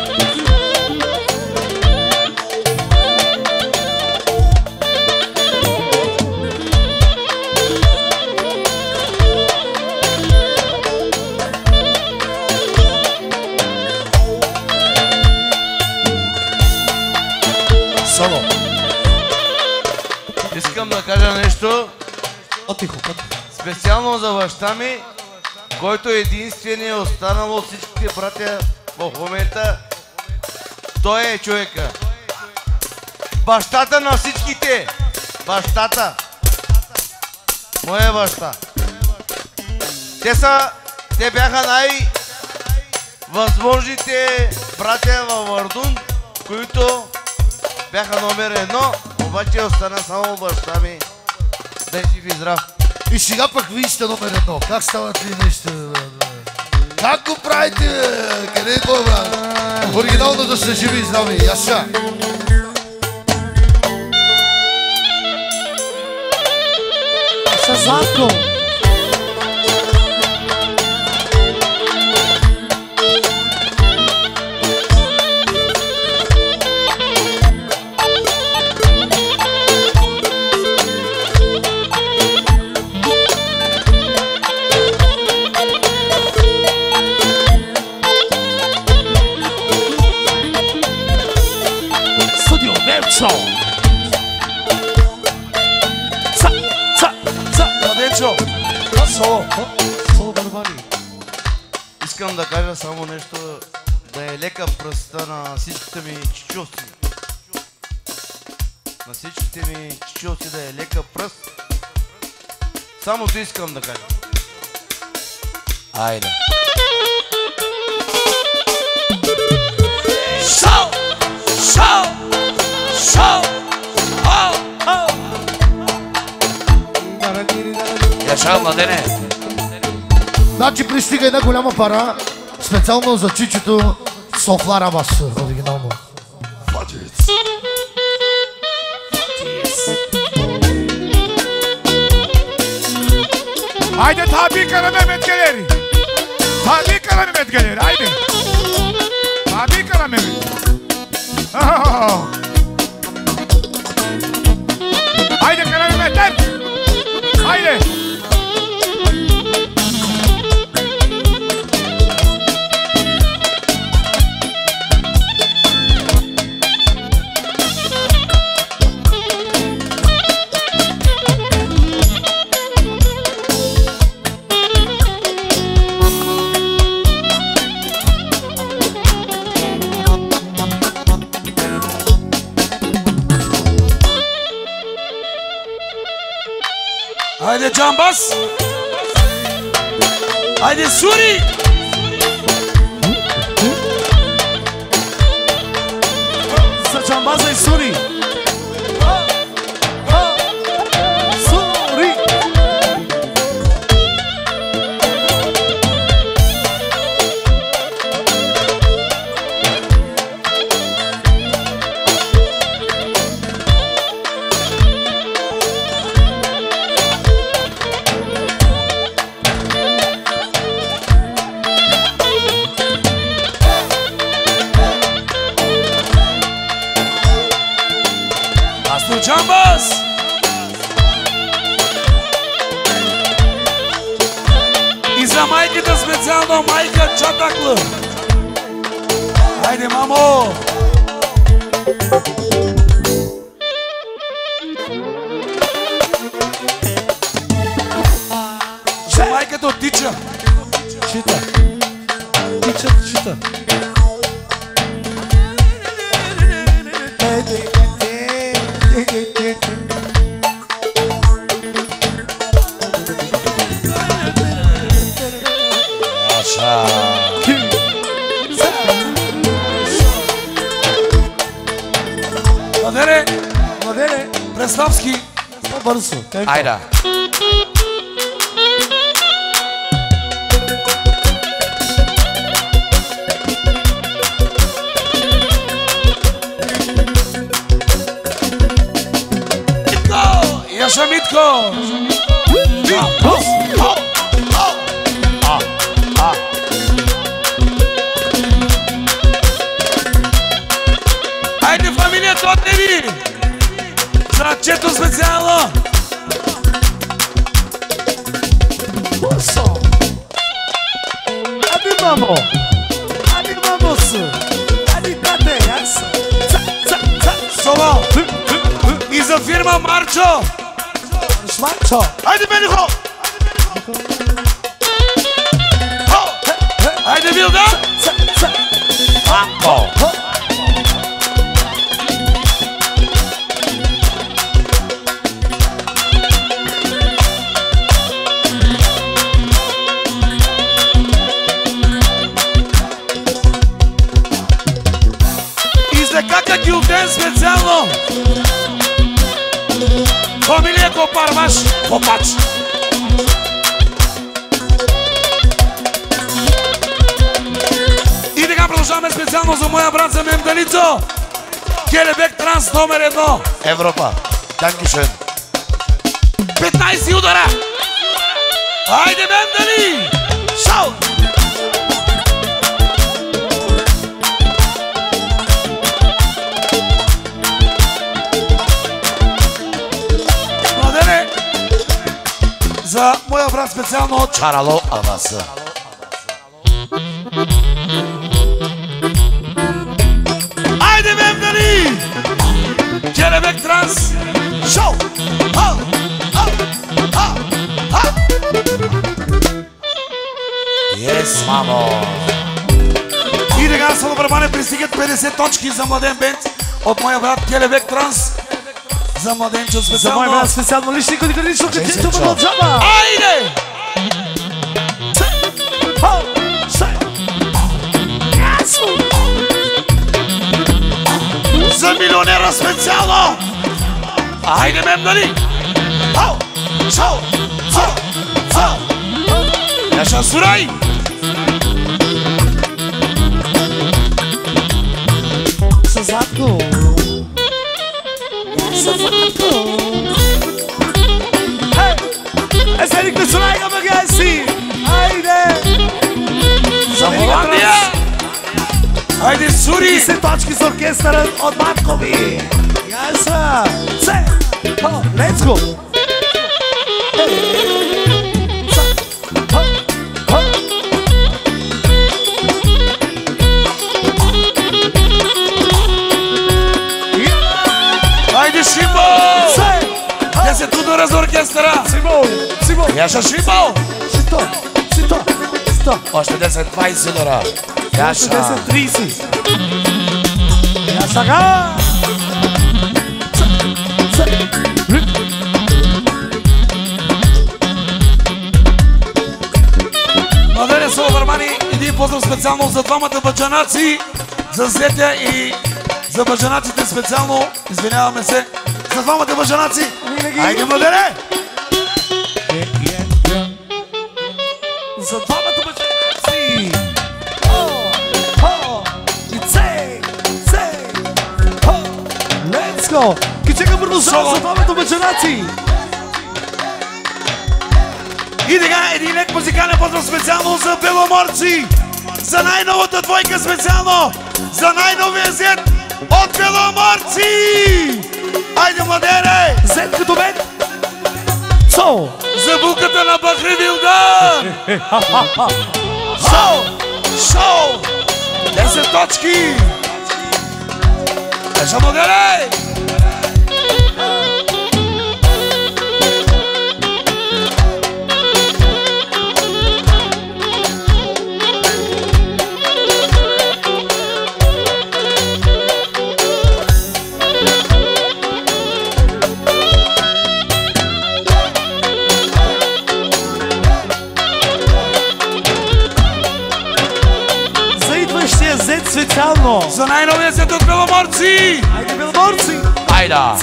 Само. Искам да кажа нещо По-тихо. специално за баща ми, който единственият останал от всичките братя в момента. Той е човека. Бащата на всичките. Бащата. Моя баща. Те бяха най-възможните братя във Вардун, които бяха номер 1, обаче остана само баща ми. Да е жив и здрав. И сега пък вие сте номер 1. Как стават ли нещо? Как го правите? Къде е той, брат? Оригинално да се живи и здрави. Яша. Шазатко! Мичо. Соло. Соло барбари. Искам да кажа само нещо, да е лека пръста на всичките ми чичовци. На всичките ми чичовци да е лека пръст. Самото искам да кажа. Айде. Шау! Шау! Шау! Ау! Я шау, младене. Значи пристига една голяма пара, специално за чичето Софла Рабас, оригинално. Haydi tabi kara Mehmet gelir. Tabi kara Mehmet gelir. Haydi. Tabi kara Mehmet. Haydi kara Mehmetler. Haydi. Haydi Cambaz. Haydi Suri. Cambaz e Suri. Suri. Cambaz. И за майката специално, майка Чатакла. Хайде, мамо! За майката от Тича. Чита. Тича, чита. Владене, Преславски. Бързо. Айда. Яша Митко. Айде фамилията от Неви! За чето специално! Ади мамо! Ади мамосу! Ади тате, яса! Соло! И за фирма Марчо! Марчо! Айде, Бенихо! Айде, Вилда! Амко! И за кака Гилден специално! Фамилия Копарваш, Копач. И така продължаваме специално за моя брат за Мемдалицо. Келебек Транс номер 1. Европа. Данкишен. 15 удара. Хайде Мемдали. Шау. Младене. За моя брат специално от Чарало Албаса. Айде Мемдали! Келебек Транс! Шоу! Ау! Ау! Ау! Ау! И сега са добърбане пристигат 50 точки за младен бенд от моя брат Келевек Транс. За младенчо специално. За мой брат специално личник от гранично качето от Джаба. Айде! За милионера специално! Айде, мемнали! Ау! Шау! Цау! Цау! Яша Сурай! Съзадко! Съзадко! Е, седикте Сурай, гамагаси! Айде! За Холандия! Айде, Сури! 30 точки с оркестъра от Маткови! Яса! Се! Let's go! Айде, Шимбо! 10 удара за оркестъра! Симо! Яша Шимбо! Сито! Още 10-20 удара! Яша! 10-30! Яша га! Младене са обърмани, един поздрав специално за двамата баджанаци, за Зетя и за баджанаците специално, извиняваме се, за двамата баджанаци. Айде, младене! За двамата баджанаци! И цей! Let's go! Кичека продължава за двамата баджанаци! И сега един лек музикален поздрав специално за Беломорци, за най-новата двойка специално, за най-новия зет от Беломорци! Айде, младене! Зет като мен! Цо! За булката на Бахри Вилдан! Шоу! 10 точки! Еша, младене! Зет специално! За най-новия зет от Беломорци! Айде, Беломорци! Айда!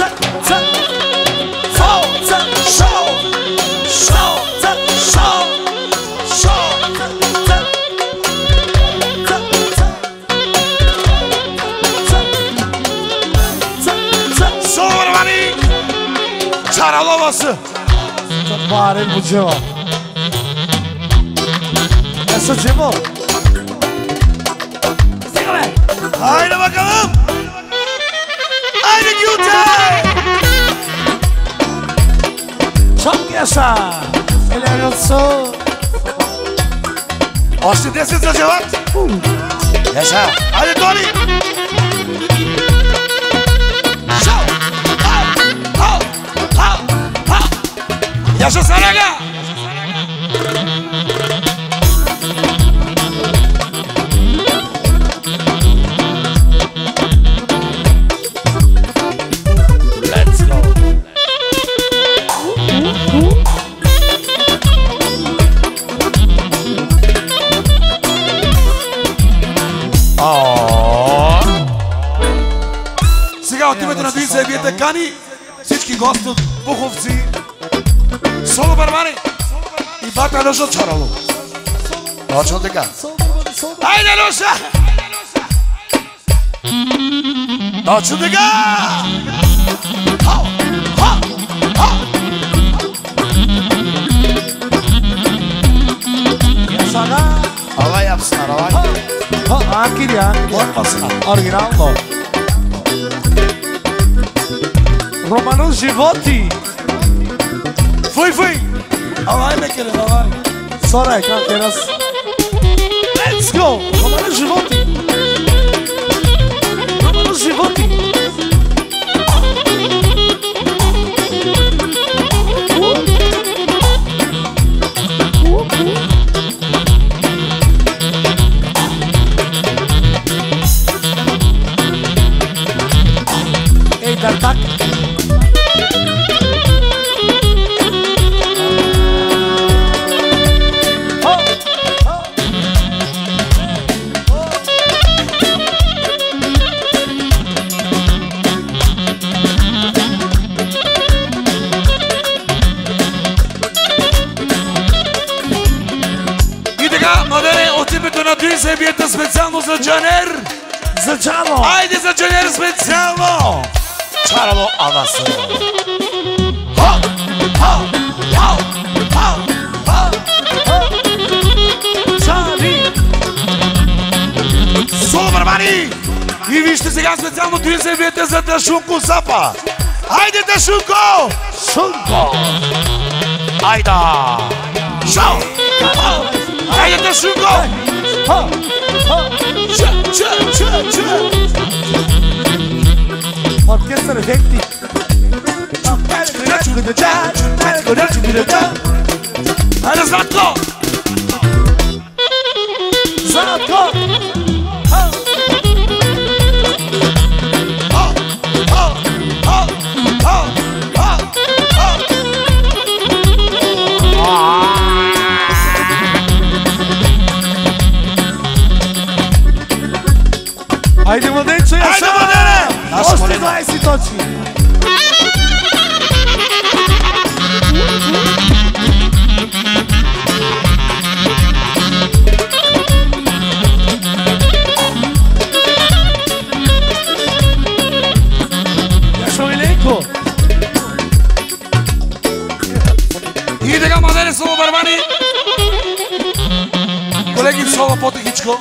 Соловървани! Чаралова са! Барен Буджева! Еса Джемо! Айде, бакалам! Айде, Гюте! Чок Яша! Елериотсо! Още 10 за желат! Яша! Айде, Тони! Шау! Яша Сарага! Сега от името на Двица вие кани всички гости от Буховци, Соло Бармани и бата Люша Чарало. Точно така. Айде, Люша! Точно така! Алай, апсна, алай. Анкири, оригинално. Романус животи. Фуй! Алай, мекеле, алай. Сорай, как е раз. Let's go! Романус животи. Романус животи. се биете специално за Джанер. За Джано! Айде за Джанер специално! Чарало Аваса! Соло барбари! И вижте сега специално той се биете за Ташунко Сапа! Айде Ташунко! Шунко! Айда! Шо! Айде Ташунко! Оркестър ефекти! Айде Златко! Златко! Айде, младенче, я Айде, младене! Още 20 точки! Яшо Иленко! И така, младене, соло барбани! Колеги, соло по-тихичко!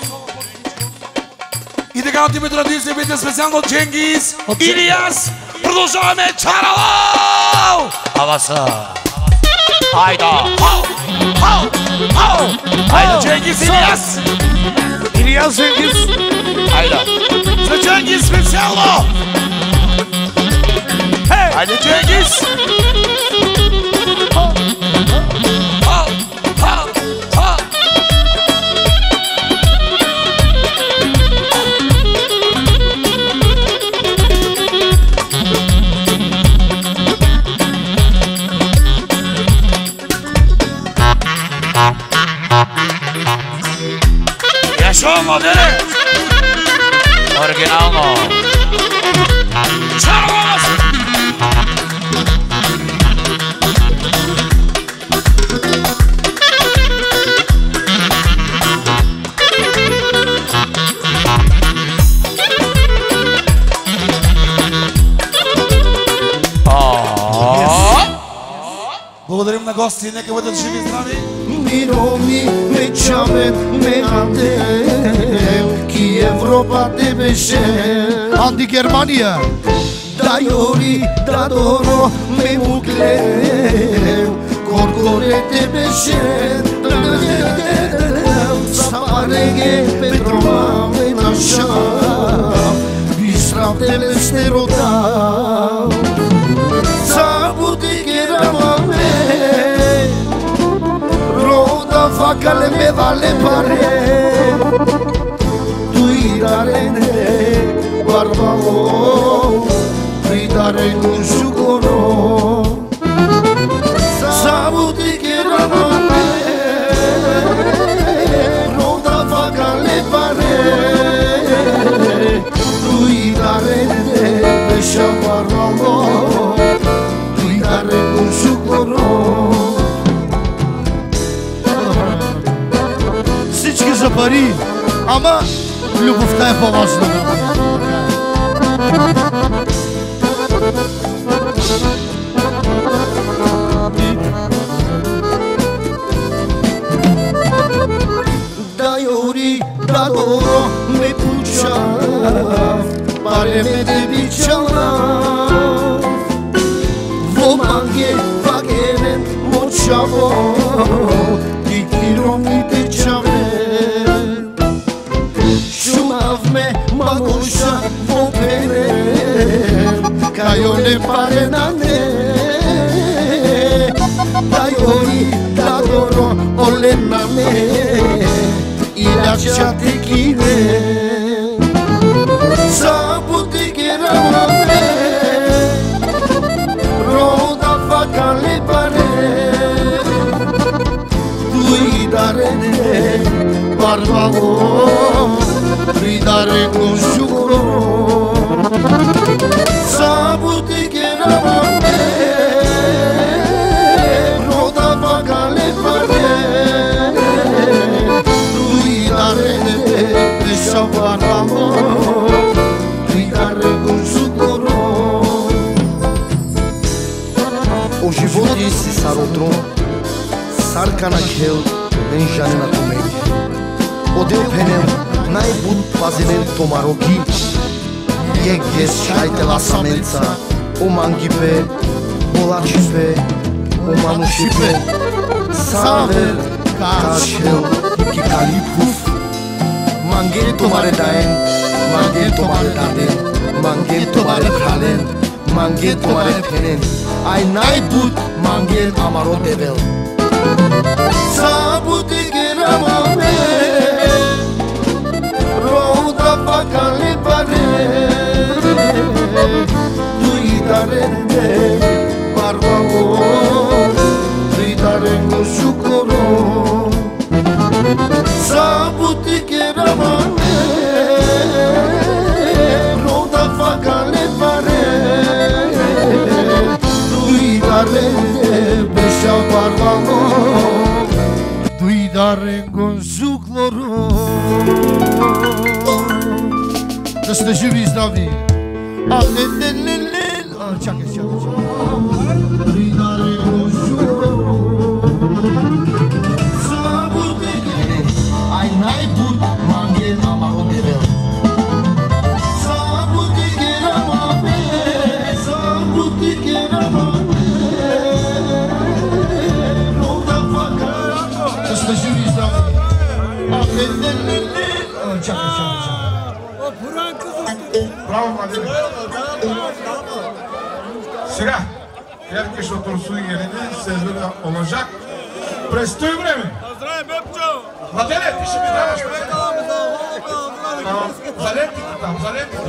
И така от името на Дисни бите специално Дженгиз, Илияс, продължаваме Чарало! Аваса! Айда! Айде Дженгиз, Илияс! Илияс Дженгиз! Айде! За Дженгиз специално! Айде Дженгиз! Яшо, младене! Оригинално! Чарало! Благодарим на гости, нека бъдат живи и здрави. Miromi me çamet me andem ki Evropa de beşe Andi Germania! da yori da doro me muklem korkore de beşe saparege petroma me naşa bisrav de lesterota sabuti geramame Roda facale me vale pare Tu irarene barbao Ridare con sugono Sabuti che ramane Roda facale pare Tu irarene pesha barbao Ridare con sugono Всички за пари, ама любовта е по-важна. Da yori da doro me pucha Pare me de bichana Vomange vagere mochavo Dikirom mi te chame Shumav me manusha vopere Kayo ne pare nane Da yori da doro ole nane İlaça tekine Sabuti geramame Roda facale pare Guidarene barbavo Ridare con sugo Sabuti geramame Roda facale pare Guidarene O život si sarotro, sarka na chel, menjane na comédia. O deu penem, naibut pazelen tomarogi, Yegges şaite la samența, o mangipe, o lacipe, o manușipe, saver, cașel, chicalipuf, mangel tomare daen, mangel tomare daden, mangel tomare pralen, mangel tomare penen, ai naibut mangel amaro devel. Sabute geramame, rouda facale pare. Tuitarende barbavo, tuitarengo shukoro, sabuti keramane, roda facale pare, tuitarende besha barbavo, tuitarengo shukoro. Da ste živi i zdravi. Čakaj. Aj najput mangel amaro devel. Sabuti keramame, sabuti keramame. Roda fakar. Da ste živi i zdravi. Čakaj. Браво, млади! Сега, Яркеш от Русу и Елене се изведа Олъжак. През той време! Здравей, Бепчо! Младене, ти ще ми даваш залетите там, залетите.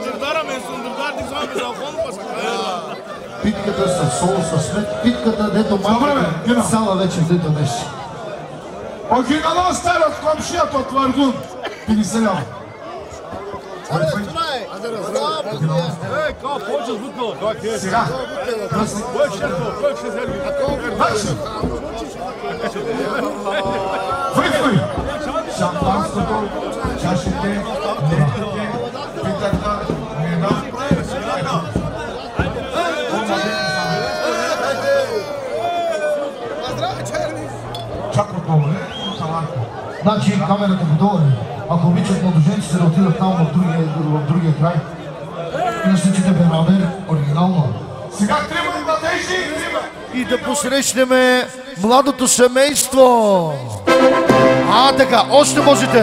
Питката с сол, с смет, питката дето майка сала вече дето беше. Оригинално стар от комшията от Вардун. Пинеселява. Сега, Върхвай! Шампанското, чашите, нефтите, питата, меда. Чаква по-добре, таланта. Значи камерата готова ли? Ако обичат младоженците да отидат там в другия край. Иначе чите Бернабер, оригинално. Сега трима младежи, И да посрещнем младото семейство. Така, още можете.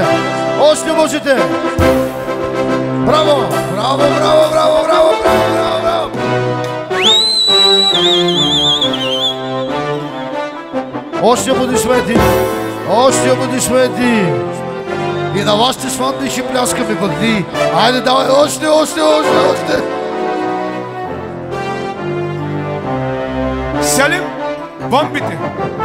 Браво. Още аплодисменти. И на вашите сватни ще пляскаме пък ни. Айде, давай, още. Селим бомбите.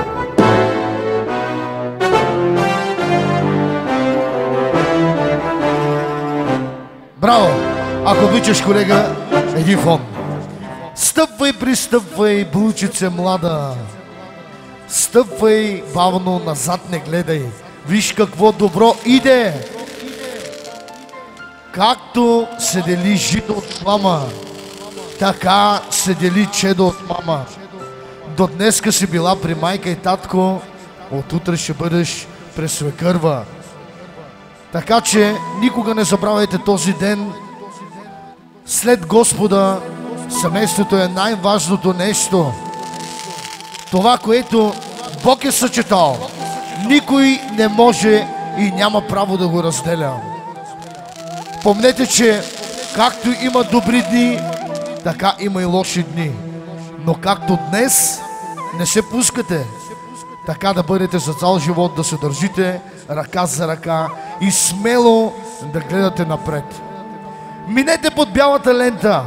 Браво! Ако обичаш, колега, един фон. Стъпвай, пристъпвай, булчице млада. Стъпвай, бавно назад не гледай. Виж какво добро иде. Както се дели жито от мама, така се дели чедо от мама. До днеска си била при майка и татко, от утре ще бъдеш при свекърва. Така че никога не забравяйте този ден. След Господа, семейството е най-важното нещо. Това, което Бог е съчетал, никой не може и няма право да го разделя. Помнете, че както има добри дни, така има и лоши дни. Но както днес не се пускате, така да бъдете за цял живот, да се държите ръка за ръка и смело да гледате напред. Минете под бялата лента.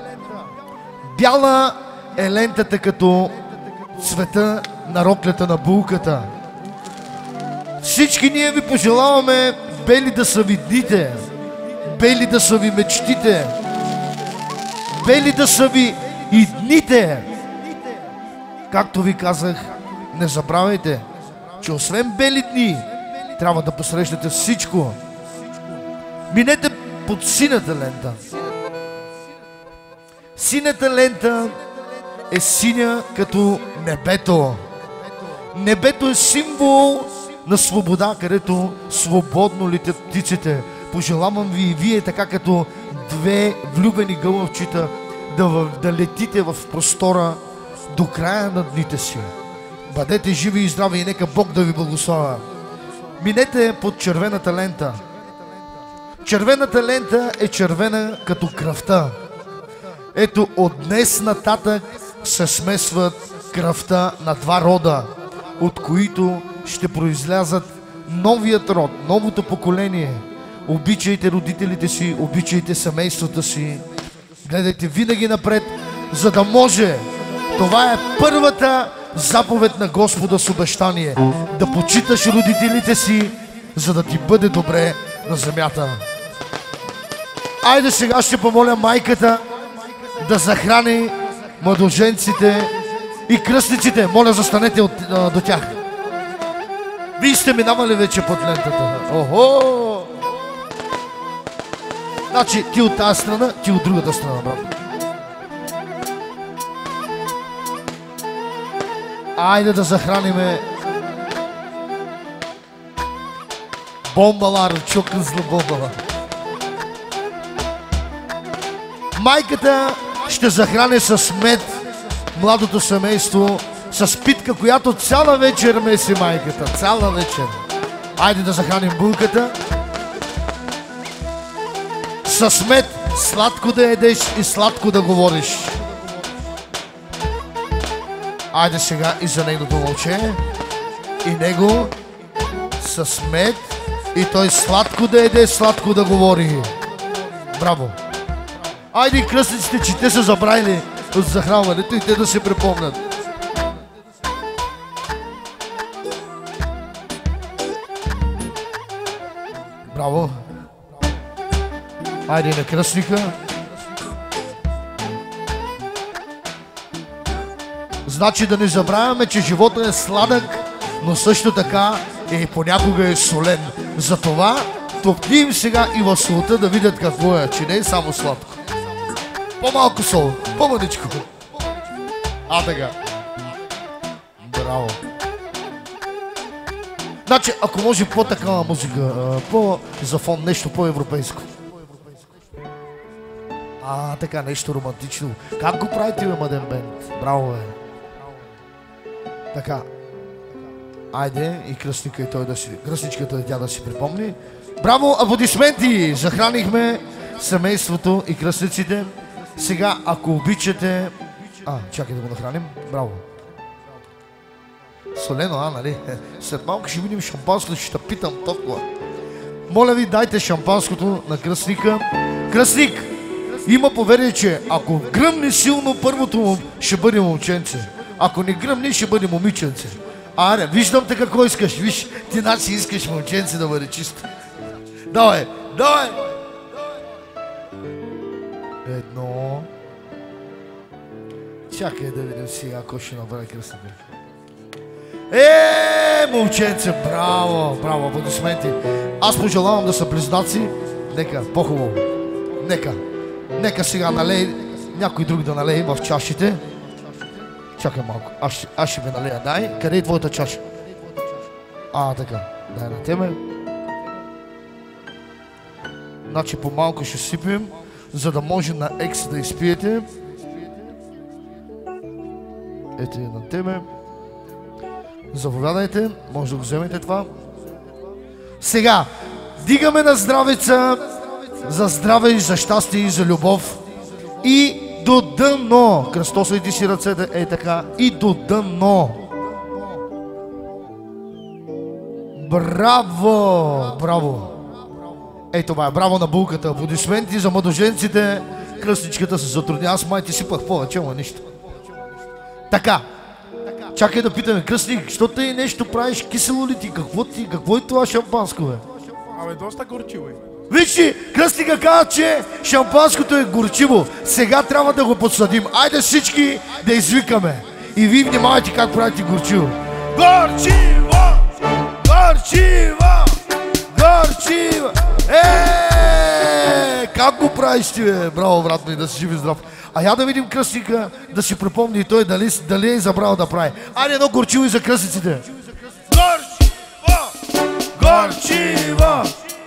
Бяла е лентата като цвета на роклята на булката. Всички ние ви пожелаваме бели да са ви дните, бели да са ви мечтите, бели да са ви и дните. Както ви казах, не забравяйте, че освен бели дни, трябва да посрещате всичко. Минете под синята лента. Синята лента е синя като небето. Небето е символ на свобода, където свободно летят птиците. Пожелавам ви и вие, така като две влюбени гълъбчета, да летите в простора до края на дните си. Бъдете живи и здрави и нека Бог да ви благославя. Минете под червената лента. Червената лента е червена като кръвта. Ето, от днес нататък се смесват кръвта на два рода, от които ще произлязат новият род, новото поколение. Обичайте родителите си, обичайте семействата си. Гледайте винаги напред, за да може. Това е първата заповед на Господа с обещание. Да почиташ родителите си, за да ти бъде добре на земята. Айде сега ще помоля майката да захрани младоженците и кръстниците. Моля, застанете до тях. Вие сте минавали вече под лентата. Охо! Значи ти от тази страна, ти от другата страна, брат. Айде да захраниме бомбалар, чукан зла бомбала. Майката ще захрани с мед младото семейство, с питка, която цяла вечер меси майката. Цяла вечер. Айде да захраним булката. С мед сладко да едеш и сладко да говориш. Айде сега и за нейното момче. И него с мед. И той сладко да еде, сладко да говори. Браво! Айде и кръстниците, че те са забравили от захранването и те да се припомнят. Браво! Айде на кръстника. Значи да не забравяме, че живота е сладък, но също така и понякога е солен. Затова топни им сега и в солта да видят какво е, че не е само сладко. По-малко сол, по-мъничко. Така. Браво. Значи, ако може по-такава музика, за фон нещо по-европейско. Така, нещо романтично. Как го правите, бе, Младен Бенд? Браво, бе. Така. Айде и кръстника и той да си... Кръстничката и тя да си припомни. Браво, аплодисменти! Захранихме семейството и кръстниците. Сега, ако обичате... чакай да го нахраним. Браво. Солено, нали? След малко ще видим шампанското, ще питам толкова. Моля ви, дайте шампанското на кръстника. Кръстник! Има поверие, че ако гръмне силно, първото му ще бъде момченце. Ако не гръмне, ще бъде момиченце. Аре, виждам те какво искаш. Виж, ти значи искаш момченце да бъде чисто. Давай, давай! Едно. Чакай да видим сега, ако ще направи кръстника. Момченце, браво, браво, аплодисменти. Аз пожелавам да са близнаци. Нека, по-хубаво. Нека сега налей, някой друг да налей в чашите. Чакай малко, аз ще ви налея, дай. Къде е твоята чаша? Така, дай на тебе. Значи по-малко ще сипим, за да може на екс да изпиете. Ето е на тебе. Заповядайте, може да го вземете това. Сега, дигаме на здравица, за здраве и за щастие и за любов. И до дъно. Кръстосвайте си ръцете, така. И до дъно. Браво! Браво! Това е, браво на булката. Аплодисменти за младоженците. Кръстничката се затрудня. Аз май ти сипах повече, ама нищо. Така. Чакай да питаме, кръстник, що ти нещо правиш, кисело ли ти? Какво е това шампанско, бе? Доста горчиво е. Вижте, кръстника каза, че шампанското е горчиво. Сега трябва да го подсъдим. Айде всички да извикаме. И вие внимавайте как правите горчиво. Горчиво! Горчиво! Горчиво! Как го правиш ти, бе? Браво, брат ми, да си жив и здрав. А я да видим кръстника, да си припомни и той дали е забрал да прави. Айде едно горчиво и за кръстниците. Горчиво!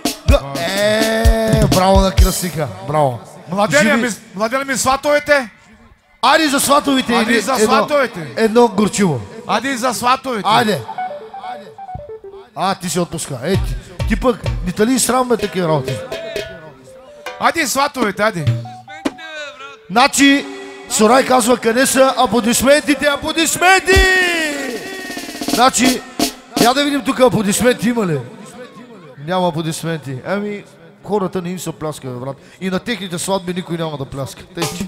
Браво на кръстника, браво. Младене ми сватовете. Айде за сватовите. Айде за сватовете. Едно горчиво. Айде за сватовете. Айде. Ти се отпуска. Ти пък, не те ли срам бе такива работи? Айде сватовете, айде. Значи, Сорай казва къде са аплодисментите, аплодисменти! Значи, я да видим тук аплодисменти има ли? Няма аплодисменти. Ами, хората не им се пляска, бе, брат. И на техните сватби никой няма да пляска. Тъйче.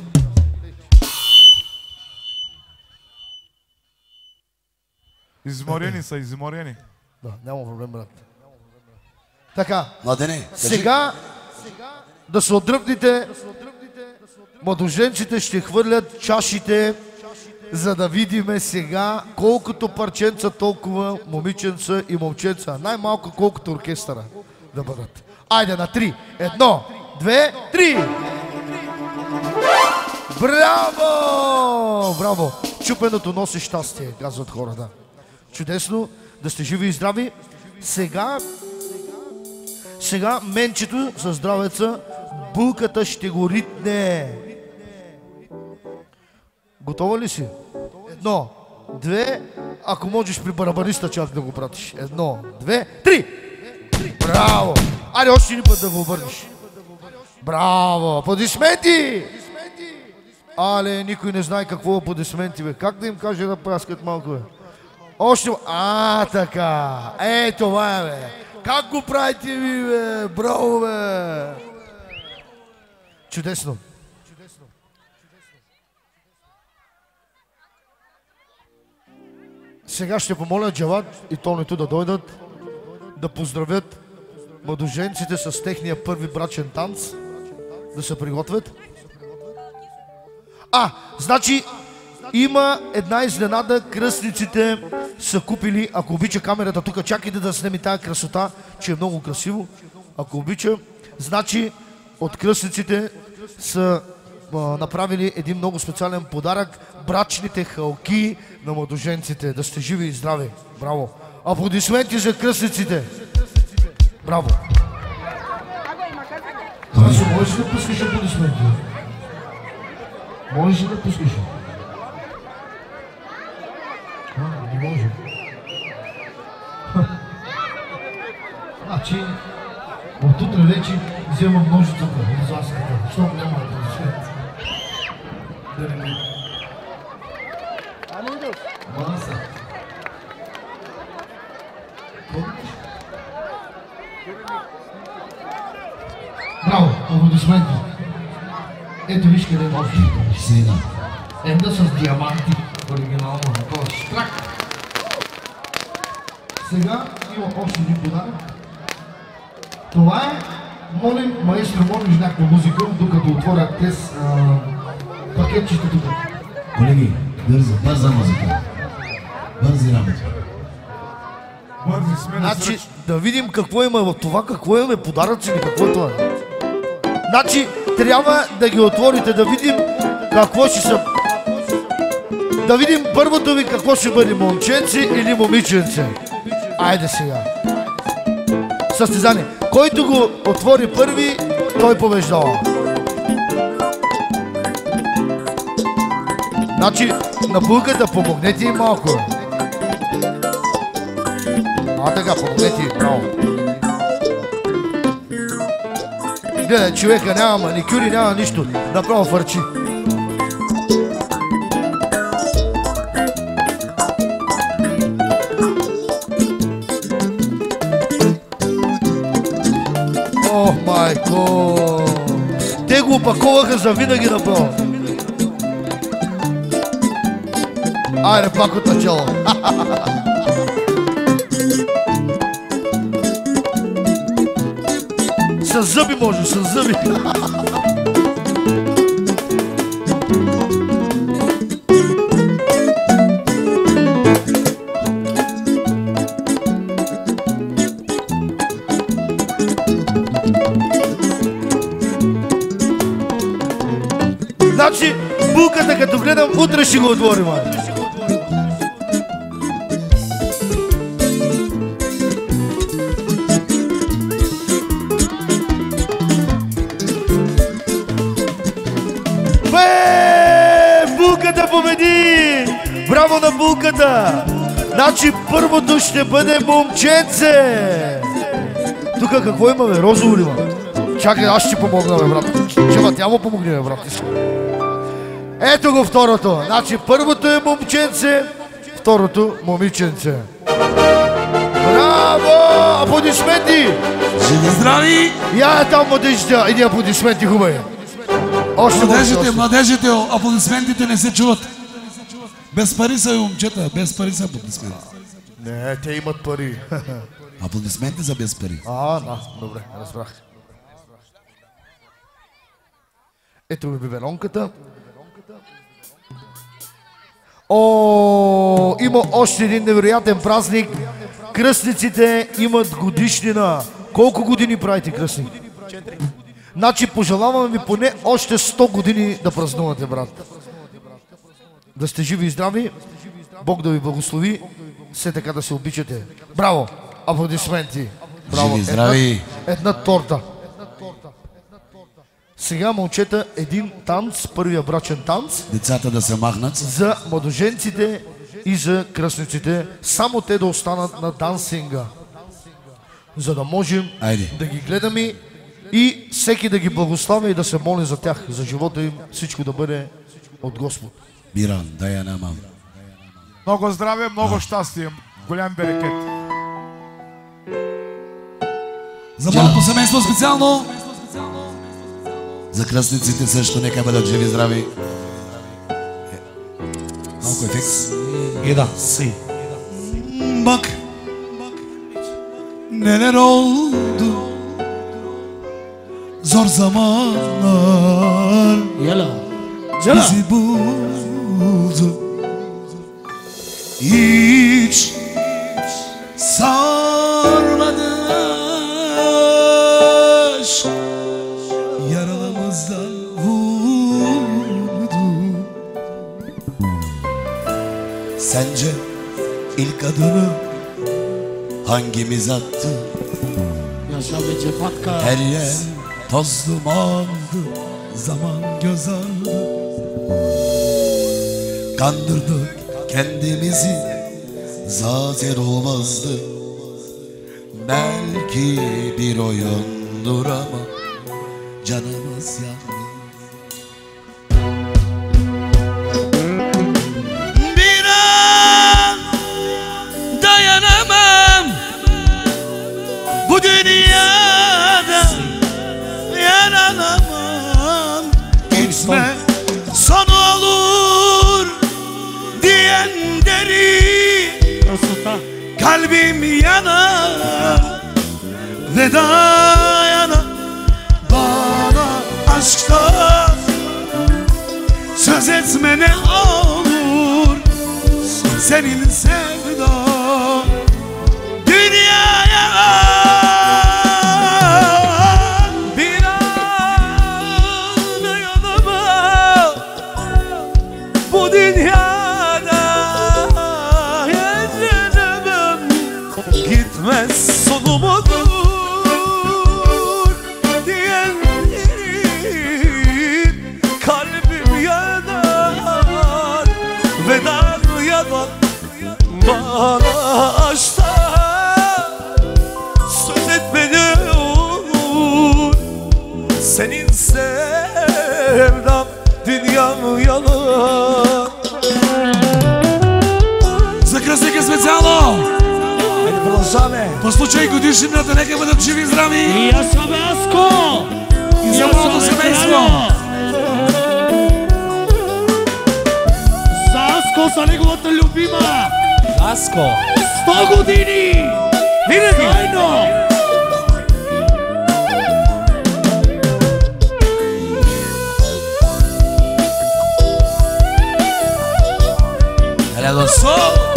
Изморени са, изморени. Да, няма проблем, брат. Така, Младене, сега да се отдръпните, младоженците ще хвърлят чашите, за да видиме сега колкото парченца, толкова момиченца и момченца. Най-малко колкото оркестъра да бъдат. Айде на 3. 1, 2, 3! Браво! Браво! Чупеното носи щастие, казват хората. Чудесно, да сте живи и здрави. Сега менчето със здравеца, булката ще го ритне. Готова ли си? 1, 2, ако можеш при барабаниста чак да го пратиш. 1, 2, 3! Браво! Айде още един път да го обърнеш. Браво! Аплодисменти! Але, никой не знае какво аплодисменти, бе. Как да им каже да праскат малко, бе? Още... така. Това е, бе. Как го правите ви, бе? Браво, бе! Чудесно. Сега ще помоля Джавад и Тонито да дойдат, да поздравят младоженците с техния първи брачен танц, да се приготвят. Значи има една изненада, кръстниците са купили, ако обича камерата тук, чакайте да снеми тази красота, че е много красиво, ако обича, значи от кръстниците са направили един много специален подарък, брачните халки на младоженците. Да сте живи и здрави. Браво! Аплодисменти за кръстниците! Браво! Можеш ли да пускаш аплодисменти? Можеш ли да пускаш? Не може. Значи, от утре вече вземам ножицата от заската, защото няма аплодисменти. Да не ми... Маса. Браво, аплодисменти. Ето виж къде може. Сега. Една с диаманти, оригинално на този штрак. Сега има още един подарък. Това е, молим, маестро, молиш някаква музика, докато отворят тез пакетчета тук. Колеги, бърза музика. Бързи работи. Значи, да видим какво има в това, какво имаме подаръци или какво е това. Значи, трябва да ги отворите, да видим какво ще са... Да видим първото ви какво ще бъде, момченци или момиченце. Айде сега. Състезание. Който го отвори първи, той побеждава. Значи, на булката помогнете и малко. Така, помогнете и браво. Гледай, човека няма маникюри, няма нищо. Направо фърчи. Ох, майко! Те го опаковаха за винаги направо. Айде, пак от начало. С зъби може, с зъби. Значи, утре ще го отворим. Булката победи! Браво на булката! Значи първото ще бъде момченце! Тук какво има, бе? Розово ли има? Чакай, аз ще помогна, бе, брат. Чева, тя му помогни, бе, брат. Ето го второто. Значи първото е момченце, второто момиченце. Браво! Аплодисменти! Живи здрави! Я е там младежите, едни аплодисменти хубави. Младежите, аплодисментите не се чуват. Без пари са и момчета, без пари са аплодисменти. Не, те имат пари. Аплодисменти за без пари. Да, добре, разбрах. Ето ми биберонката. Има още един невероятен празник. Кръстниците имат годишнина. Колко години правите кръстник? 4. Значи пожелаваме ви поне още 100 години да празнувате, брат. Да сте живи и здрави. Бог да ви благослови. Все така да се обичате. Браво! Аплодисменти! Браво! Живи и здрави! Една торта. Сега, момчета, един танц, първия брачен танц. Децата да се махнат. За младоженците и за кръстниците. Само те да останат на дансинга. За да можем да ги гледаме и всеки да ги благославя и да се моли за тях, за живота им, всичко да бъде от Господ. Миран, дай я намам. Много здраве, много щастие, голям берекет. За моето семейство специално. За кръстниците също нека бъдат живи, здрави. Малко ефект. И да, си. Бак. Не roldu. Zor zamanlar bizi buldu. Hiç sarmadı aşk, yaralamızdan vurdu. Sence ilk adını hangimiz attı? Her yer toz dumandı, zaman göz aldı. Kandırdık kendimizi, zaten olmazdı. Belki bir oyundur ama canımız yandı. Bir an dayanamam bu dünyada, yaralamam. Gitme son olur diyen deri, kalbim yanar ve dayanar. Bana aşktan söz etme ne olur, senin sevdan dünyaya. Bir an dayanamam bu dünyada, yaşanemem. Gitmez sonumudur diyenlerin, kalbim yanar ve dayanar. Bana aşktan söz etme ne olur, senin sevdam dünyam yalan. За кръстника специално! По случай годишнината, нека бъдат живи и здрави! И аз съм Аско! И за моето семейство! За Аско, за неговата любима! Аско! 100 години! Трайно! Елено со!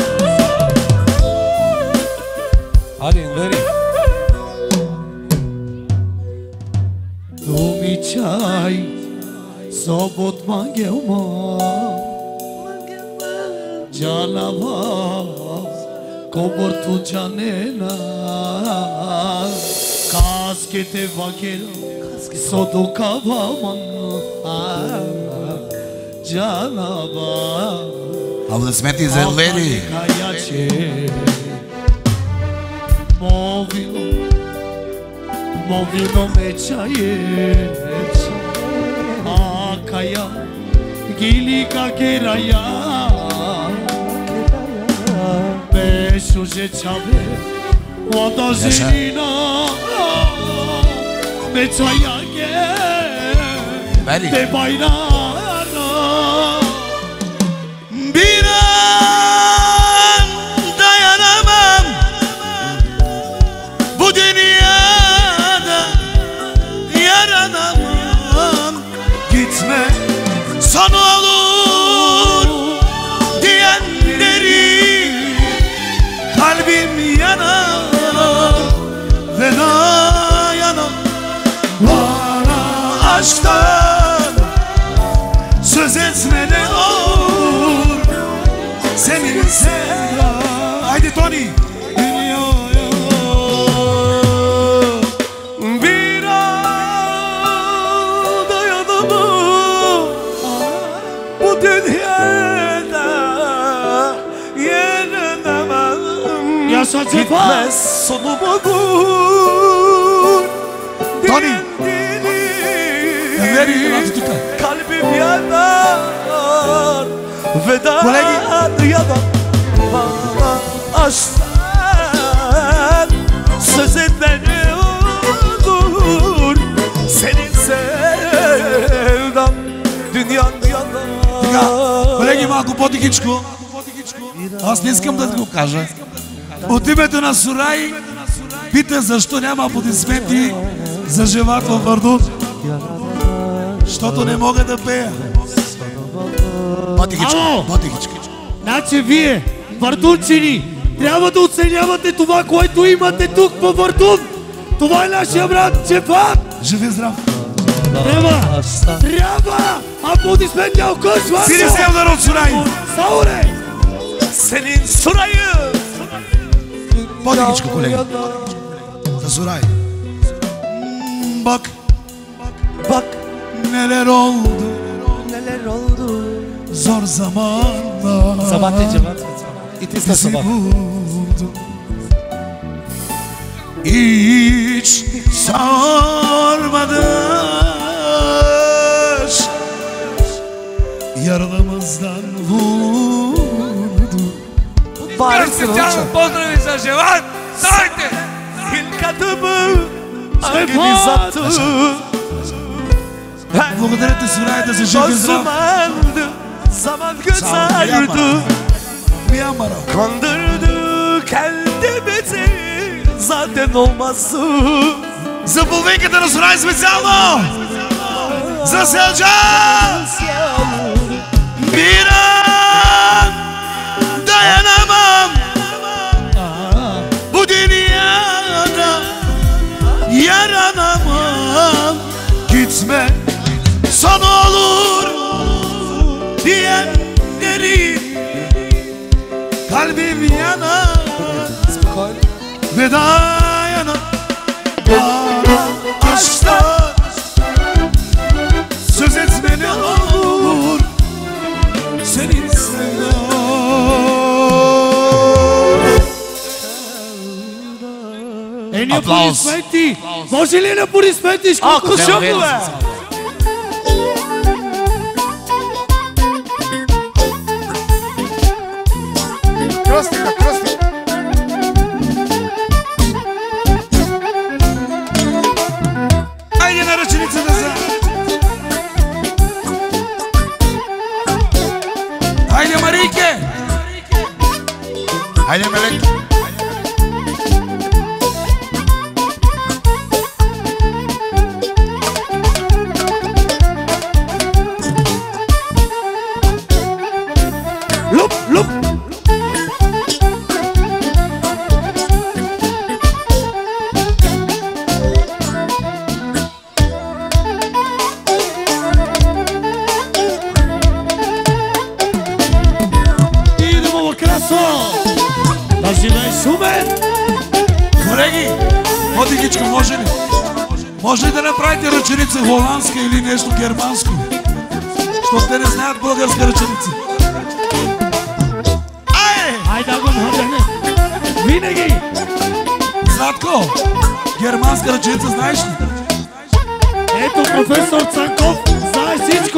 Hadi veri. Dumičaj, sobot magel moj, Canavar Cobortu Janena Casquete vaquero Sodo Cavaman Canavar Aplausimenti za Lady. Movilo me çayet Akaya Gilika keraya Beşuje çave Vada zelina Me çaya ge De bayrana Bir an dayanamam bu dünyada yaranamam gitme son olur diyenleri kalbim yanar ve dayanam bana aşktan söz etme ne olur senin sevda. Haydi Tony. Dünyaya Bir an dayanamam bu dünyada yenemem. Yaşa cefa. Gitmez sonuma dur. Tony. Kalbim yanar veda yanar bana aşktan söz etme ne olur senin sevdan dünyan yanar. Колеги, малко по-тихичко. Аз не искам да го кажа. От името на Сурай пита защо няма аплодисменти за Живат във Вардун. Защото не мога да пея. По-тихичко, по-тихичко. Значи вие, вардунчини, трябва да оценявате това, което имате тук по Вардун. Това е нашия брат Джефат. Живи здрав. Трябва аплодисменти окъжва. Сири се удар от Сурай. Сауре. Senin Suray'ı. По-тихичко, колеги. За Сурай. Bak. Bak Neler oldu neler oldu. zor zamanlar. Sabah Cevat. İtis de Bizi sabah. buldu. Hiç sormadı yaralımızdan vurdu. Bağırsın hocam. Поздрави за Живат! Дайте! İlk adımı hangimiz attı? Благодаря ти, Сурайда, за жив и здрав. Osmanlı zaman göz ağrıdı. Myanmar'a. Kandırdı kendimizi zaten olmazsın. За половинката на Сурай специално! За Селcan! Bir an dayanamam bu dünyada yaranamam gitme son olur diyenleri kalbim yanar ve dayanamam bana aşktan söz etme ne olur senin sevdan. Аплодисменти! Може ли на аплодисменти? Alkış yok mu be? Кръстика, кръстика. Айде на ръченицата за... Айде, Марийке! Айде, Мелек! Луп, луп! Идемо Тасо! Да живее Шумен! Колеги, Одигичко, може ли? Може ли да направите ръченица холандска или нещо германско? Защото те не знаят българска ръченица. Айде да го младене! Винаги! Златко, германска ръченица знаеш ли? Ето професор Цанков, знае всичко!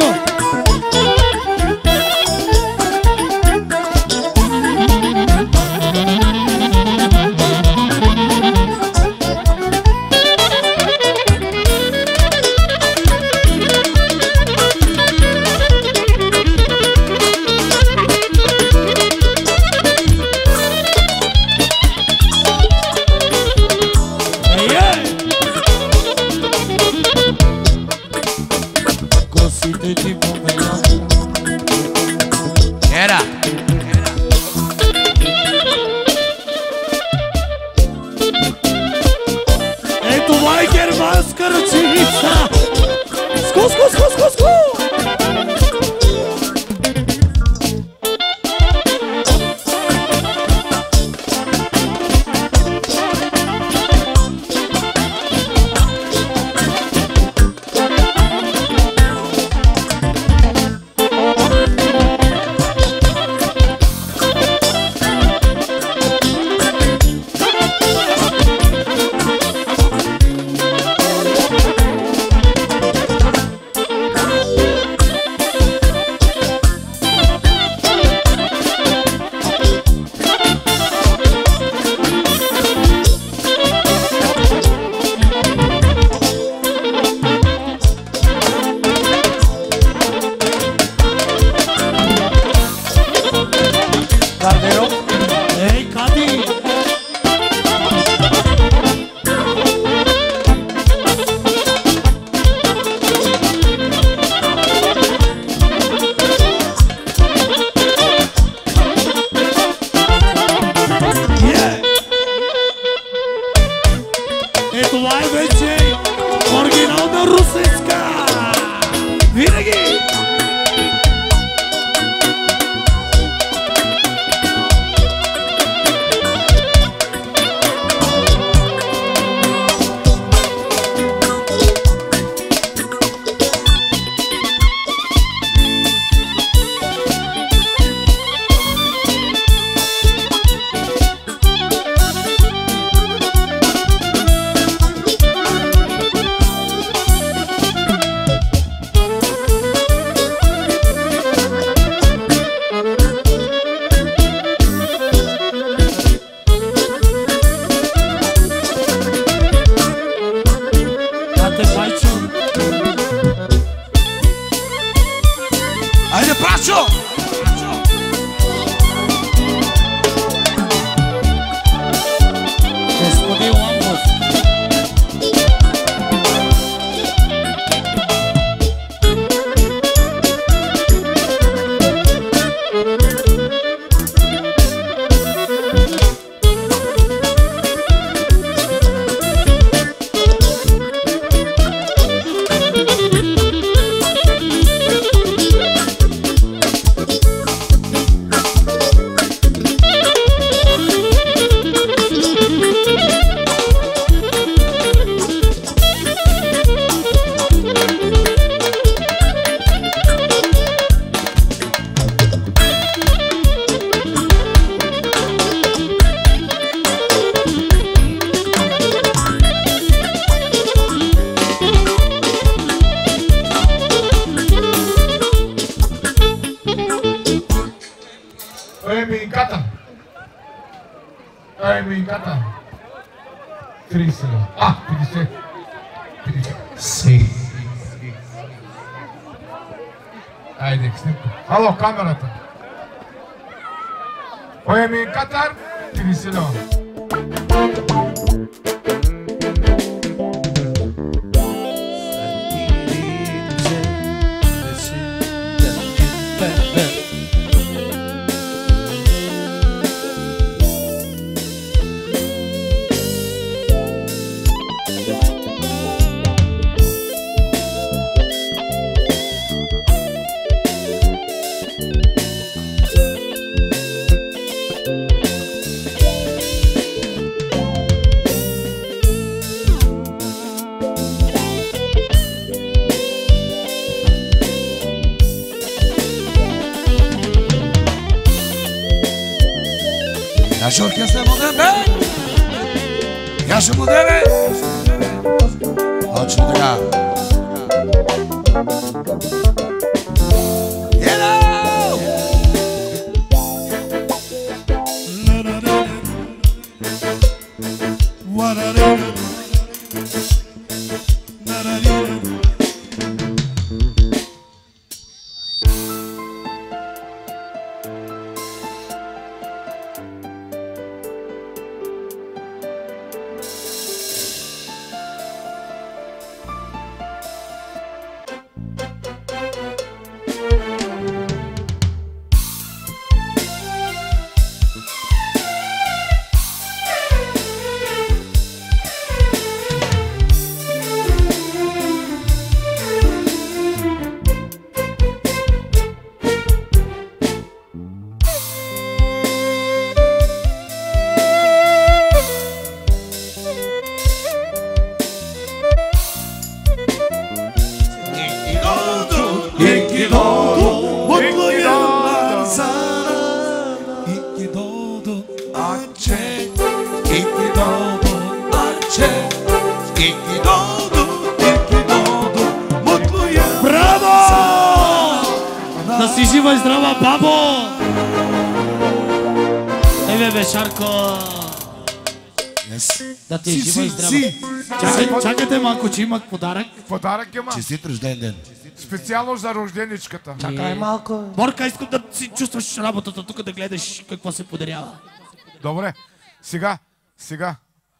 Gata. 30. Ah, 50. 50. Sim. Ajde, snimku. Alo, kamerata. Ovo je mi Katar, 30. Я ще оркестър модерн, бе! Я ще модерен! Точно така. Да си жива и здрава, бабо! Бе, Шарко! Да ти е жива и здрава. Чакайте малко, че имах подарък. Подарък има. Честит рожден ден. Специално за рожденичката. Чакай малко. Борка, искам да си чувстваш работата тук, да гледаш какво се подарява. Добре. Сега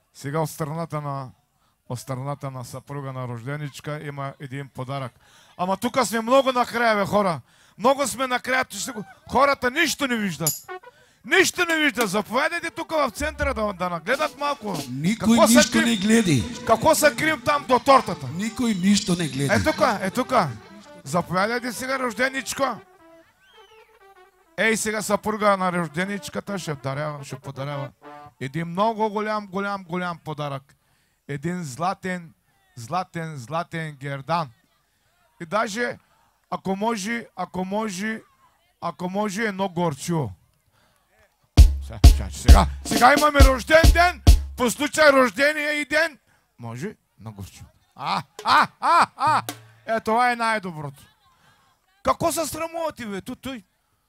от страната на съпруга на рожденичка има един подарък. Ама тук сме много накрая, бе, хора. Много сме накрая. Хората нищо не виждат. Нищо не виждат. Заповядайте тук в центъра да нагледат малко. Никой нищо не гледи. Какво са крим там до тортата? Никой нищо не гледи. Е тук. Заповядайте сега, рожденичко. Ей, сега съпруга на рожденичката ще подарява един много голям подарък. Един златен гердан. И даже, ако може едно горчио. Сега имаме рожден ден, по случай рождения и ден, може на горчио. Това е най-доброто. Какво се срамувате, бе? Той.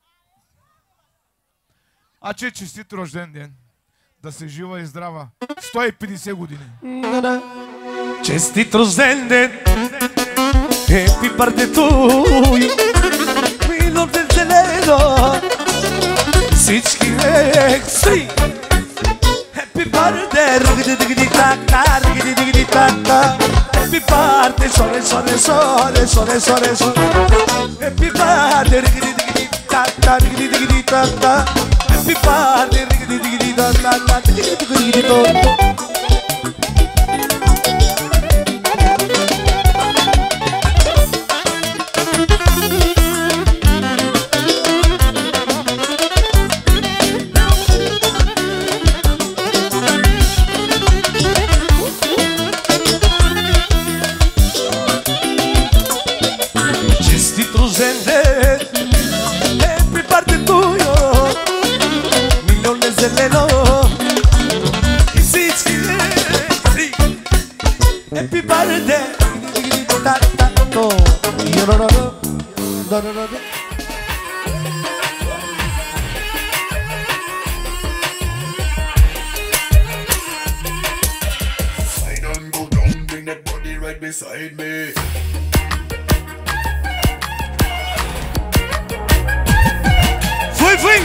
Че честит рожден ден. Да се жива и здрава. 150 години. Честит рожден ден. Happy birthday to you. Мило ден зелено. Всички екстри. Happy birthday. Ригди-дигди-так-та. Ригди-дигди-так-та. Happy birthday. Соре. Happy birthday. Rigdi-digi-tak-ta. Rigdi-digi-tak-ta. Happy birthday. Rigdi-digi-tak-ta. Rigdi-digi-tak-ta. Happy birthday. I don't go down, bring that body right beside me. Fui.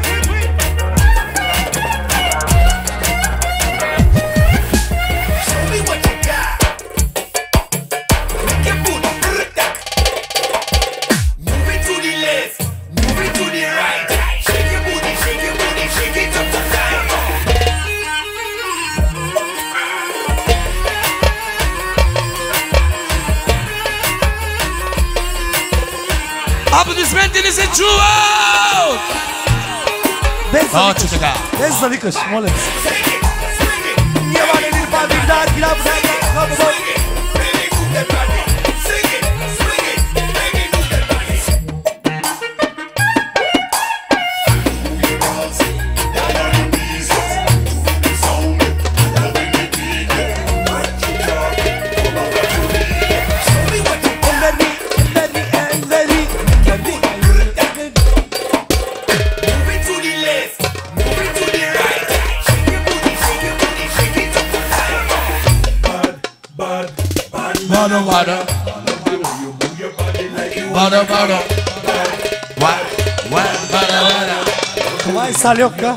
Аплодисменти не се чуват! Без да викаш, моля ви се. Няма ли ни пади да граб. Bada, bada. Bada, bada. Bada, bada. Vai, Salioca.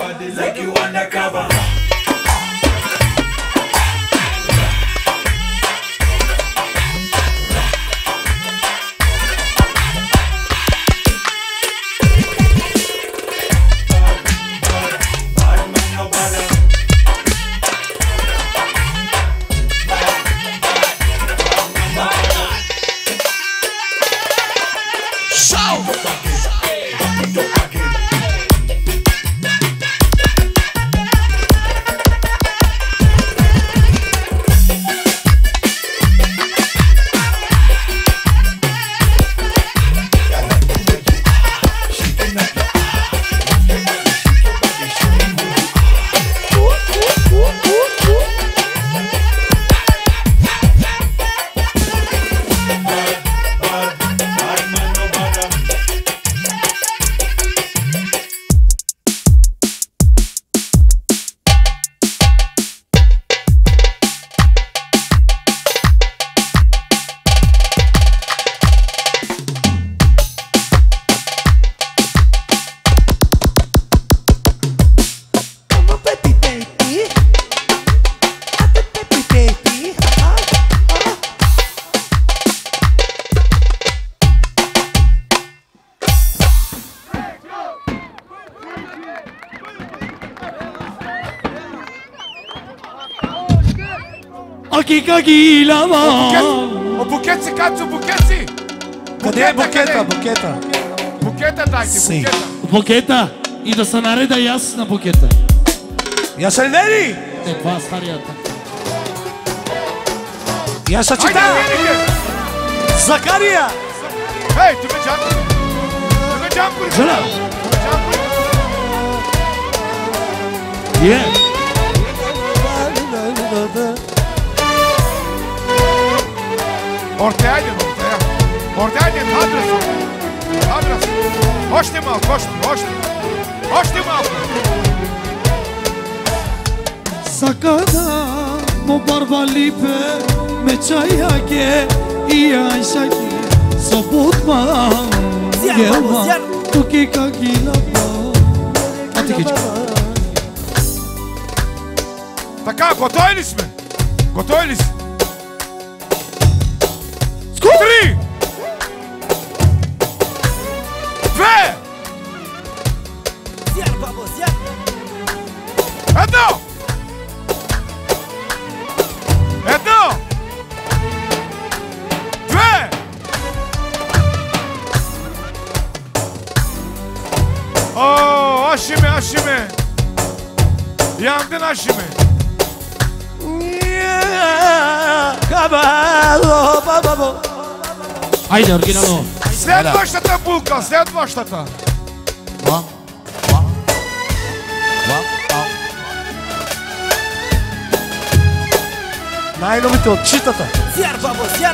Gila, o bucheți, cațu, bucheți! Къде е букета, букета? Букета дайте, букета! Букета! И да се нареда и аз на букета. Я са Лени! Е, това е старията. Я са чита! Закария! Ей, тук е джампури! Тук е джампури! Жена! Е! Ortaya gel ortaya. Ortaya gel adres. Adres. Hoş değil mi al? Hoş değil mi al? Sakada mo barbalipe me çayake i aşaki sobutma gelma tuki kagila pa. Hadi geç. Така, готови ли сме? Готови ли сме? 3! 2! Едно! Две! О, ашиме! Янден ашиме! Айде, оригинално. Следващата булка, следващата. Най-новите от читата. Зяр, бабо, зяр!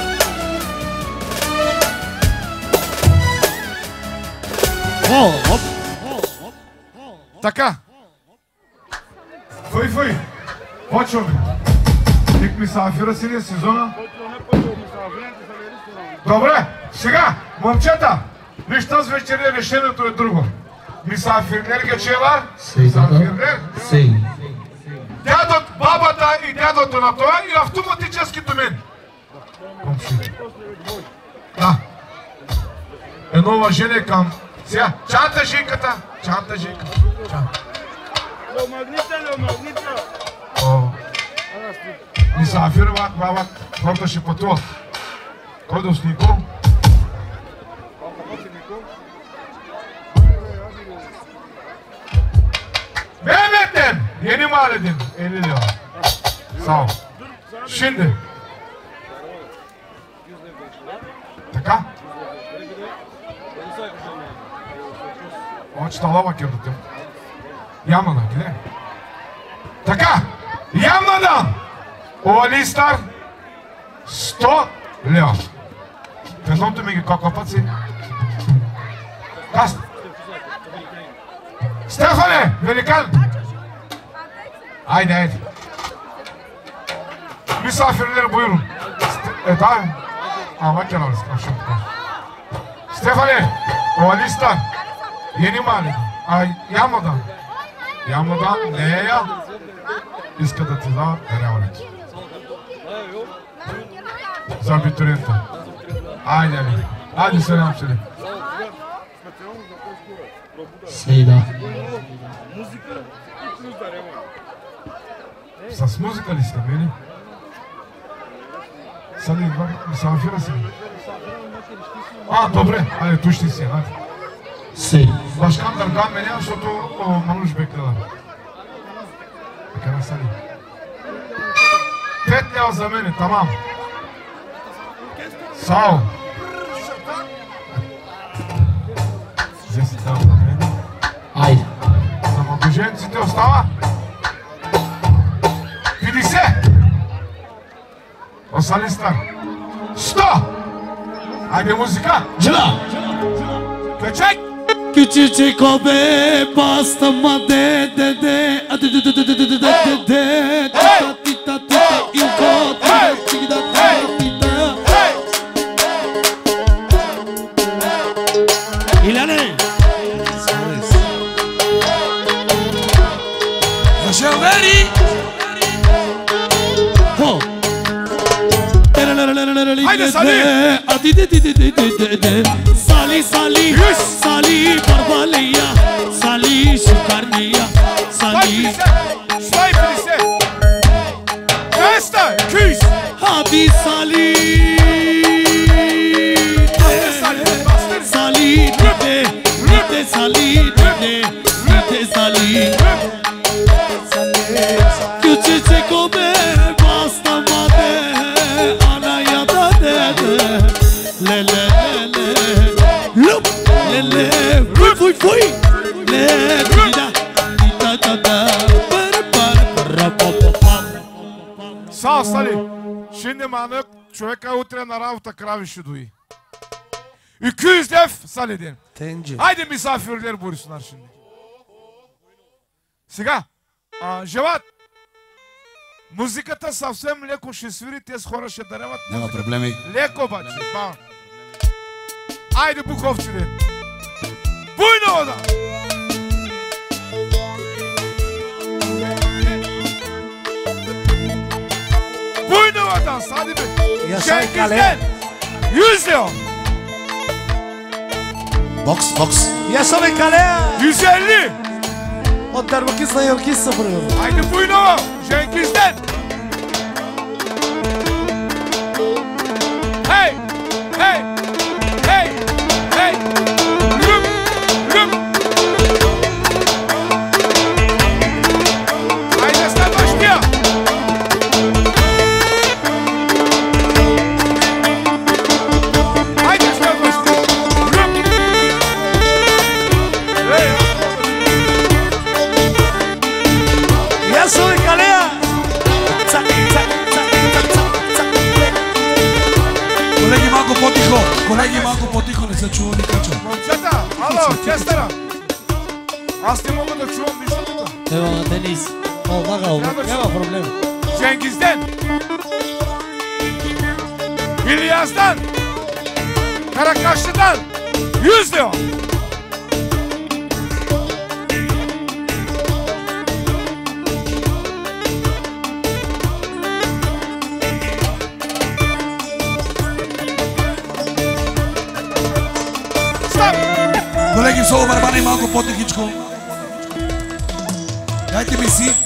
Така. Фъй. Почваме. Тик мисафира си ли сезона? Добре, сега, момчета, виж тази вечеря решението е друго. Мисафирнер гечела, мисафирнер. Дядот, бабата и дядото на това и автоматически до мен. Да. Едно уважение към... Сега, чанта жинката. Мисафир, баба, хората ще пътуват. Кой да снико? Mehmet'ten yeni mahalledin 50 lira. Sağ ol. Şimdi. Така? Още лава кърдате. Ямана, къде? Така! Ямнадан! Олистар 100 лева. Едното ми ги колко път си? Стефане! Великан! Айде. Misafirleri buyurun. Da? Ama kenara așa. Stefane, o listă. Yeni mali. Yamadan. Yamadan neye? Iska da ti da realet. Za abiturienta. Ajde mi. Ajde se nam šeli. Sejda. S muzika li ste bili? Sad je misafira si. Dobre, ajde tu știi si, ajde. Sejda. Başkan Dargan beni am șotu manuș beklelar. Pe care sali. Petleau za mene, tamam. Sau. Здесь там, например. Ajde. Самодвиженците остава. 50. Осалиста. 100. Ajde muzika. Джела. Качай. Küçücük be bastama de İlane Zaşeveri Ho Haydi Salih. Salih Salih Salih Barbaleya Salih Şukarniya Salih Stai Felice. Esta, 200. Hadi Salih Salih Dede Salih Dede Salih Küçücük o be bastama de anaya da dede Le le le le Lup le le Fuy fuy fuy Le dida dida da da Para Sağ ol Salih. Şimdi manık човека утре на работа крави ще дои. 200 лев Салидин. Хайде мисафирлер бuyursunlar şimdi. Сега, Живат, музиката съвсем леко ще свири, тези хора ще даряват. Няма проблеми. Леко обаче, бавно. Айде Буковци ден. Буйно вода! Буйно вода, сади бе. Шенкиз ден. 100 лева. Бокс. Yaşa be kale. 150. От Дърбакис на Йоркис са правил. Айде Буйно, Шенкиз ден. Хей! Хей! Хей! Хей! Ръм! Ръм! Айде следващия! Айде следващия! Ръм! Ей! Yaşa be kale. Колеги, малко по-тихо, не се чува никачо. Момчета, ало, Честера! Аз не мога да чувам нищо тук. Ева, Денис. Няма проблем. Cengiz-den, İlyas'tan, Karakaşlı'dan 100 lira. Колеги, соло барабани малко по-тихичко. Дайте ми си.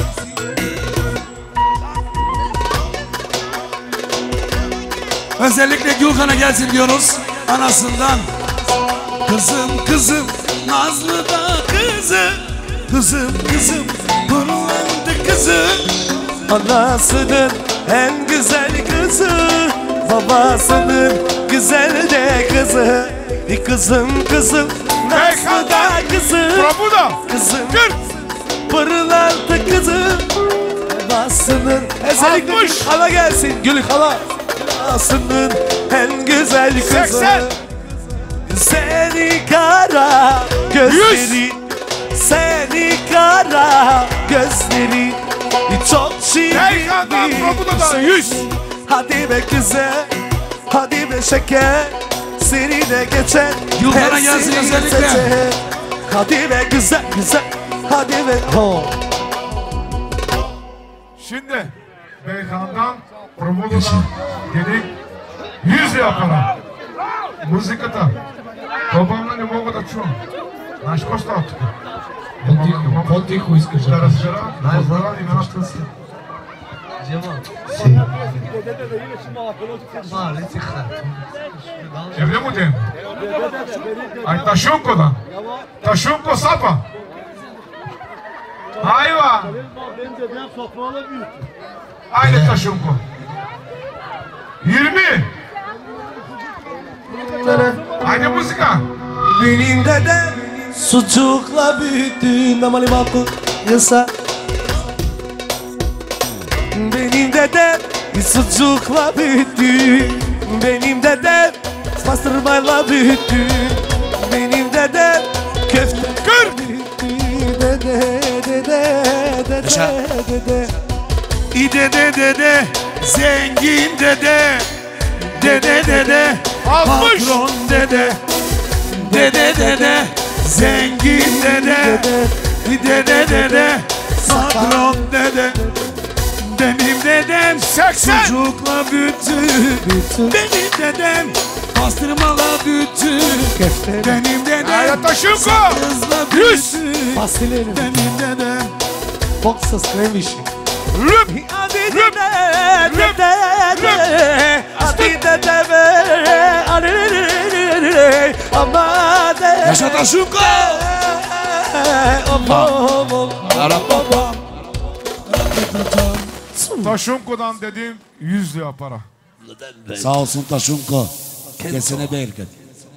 Özellikle Gülhan'a gelsin diyoruz. Anasından. Kızım, Nazlı da kızı. Kızım, pırlandı kızı. Anasının en güzel kızı, babasının güzel de kızı. Kızım, Nazlı da kızı. Kızım, pırlantı kızı. Babasının özellikle hala gelsin. Gülük hala. Babasının en güzel kızı. 80. Seni kara gözleri, seni kara gözleri çok şirin. Reyhan'dan Probu'da da 100. Hadi be güzel, hadi be şeker, seni de geçer. Yıllara gelsin özellikle. Hadi be güzel güzel, hadi be. Şimdi Beyhan'dan, Promodo'dan dedik 100 yapalım. Музиката. По-бавно не мога да чувам. Знаеш какво става тук? По-тихо искаш да разбера, познавам имената си. Евле му ден. Ай, Ташунко да. Ташунко сапа. Айва. Айде Ташунко. 20. Haydi muzika. Benim dedem sucukla büyüdü. Namali bakı yasa. Benim dedem sucukla büyüdü. Benim dedem pastırmayla büyüdü. Benim dedem köfte büyüdü. Dede dede zengin dede. Dede patron dede. Dede zengin dede. Dede patron dede. Benim dedem 80 çocukla büyüttü. Benim dedem pastırmalı büyüttü. Benim dedem sakızla büyüttü. Benim dedem Boxas kremişi. Rüp! Hadi dede ama de. Yaşa Taşunko! Taşunko'dan dediğim 100 lira para. Sağ olsun Taşunko. Kesene bereket.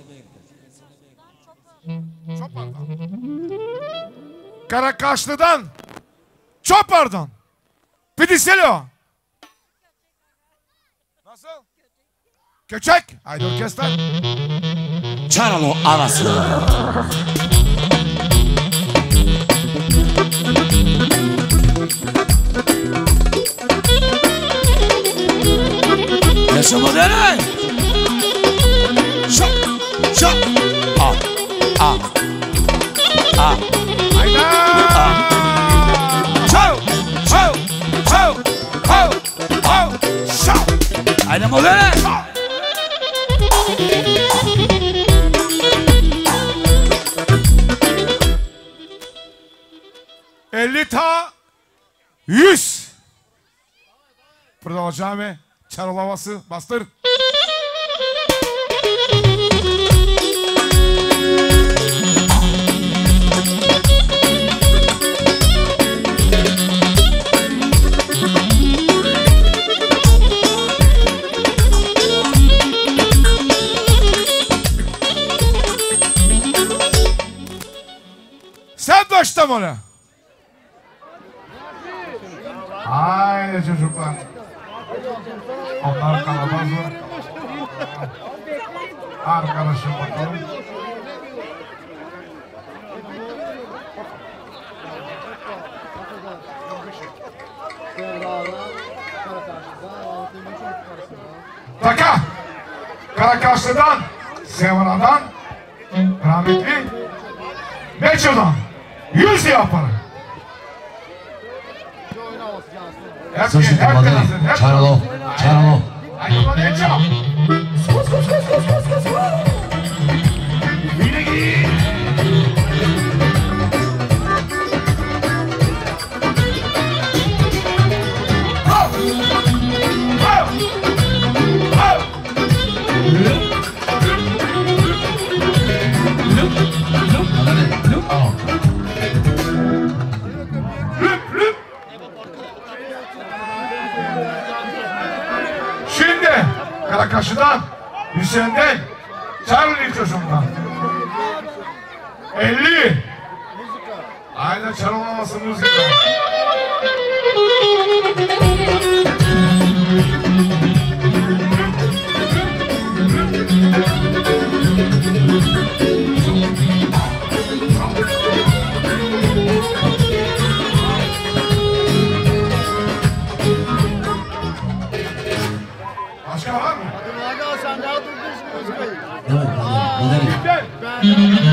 Karakaşlı'dan, Çopar'dan, Pidiselo. Nasıl? Köçek. Haydi orkestra. Çaralo arası. Yaşa modern. Şap, şap. Ah, ah, ah. Hayda. Çav, çav, çav, çav, çav, şap. Haydi modern. 50 100. Продължаваме. Чарлава се, бастър. Следваща, моля. Haydi çocuklar. Onlar kalabazlar. Arkadaşım bakalım. Така. Karakaşlı'dan, Sevra'dan, rahmetli Beço'dan 100 yaparım. Çaralo, Çaralo. Şimdi Karakaşı'dan, Hüseyin'den, Charlie çocuğundan 50. Aynen çalınmaması müzik. Bye.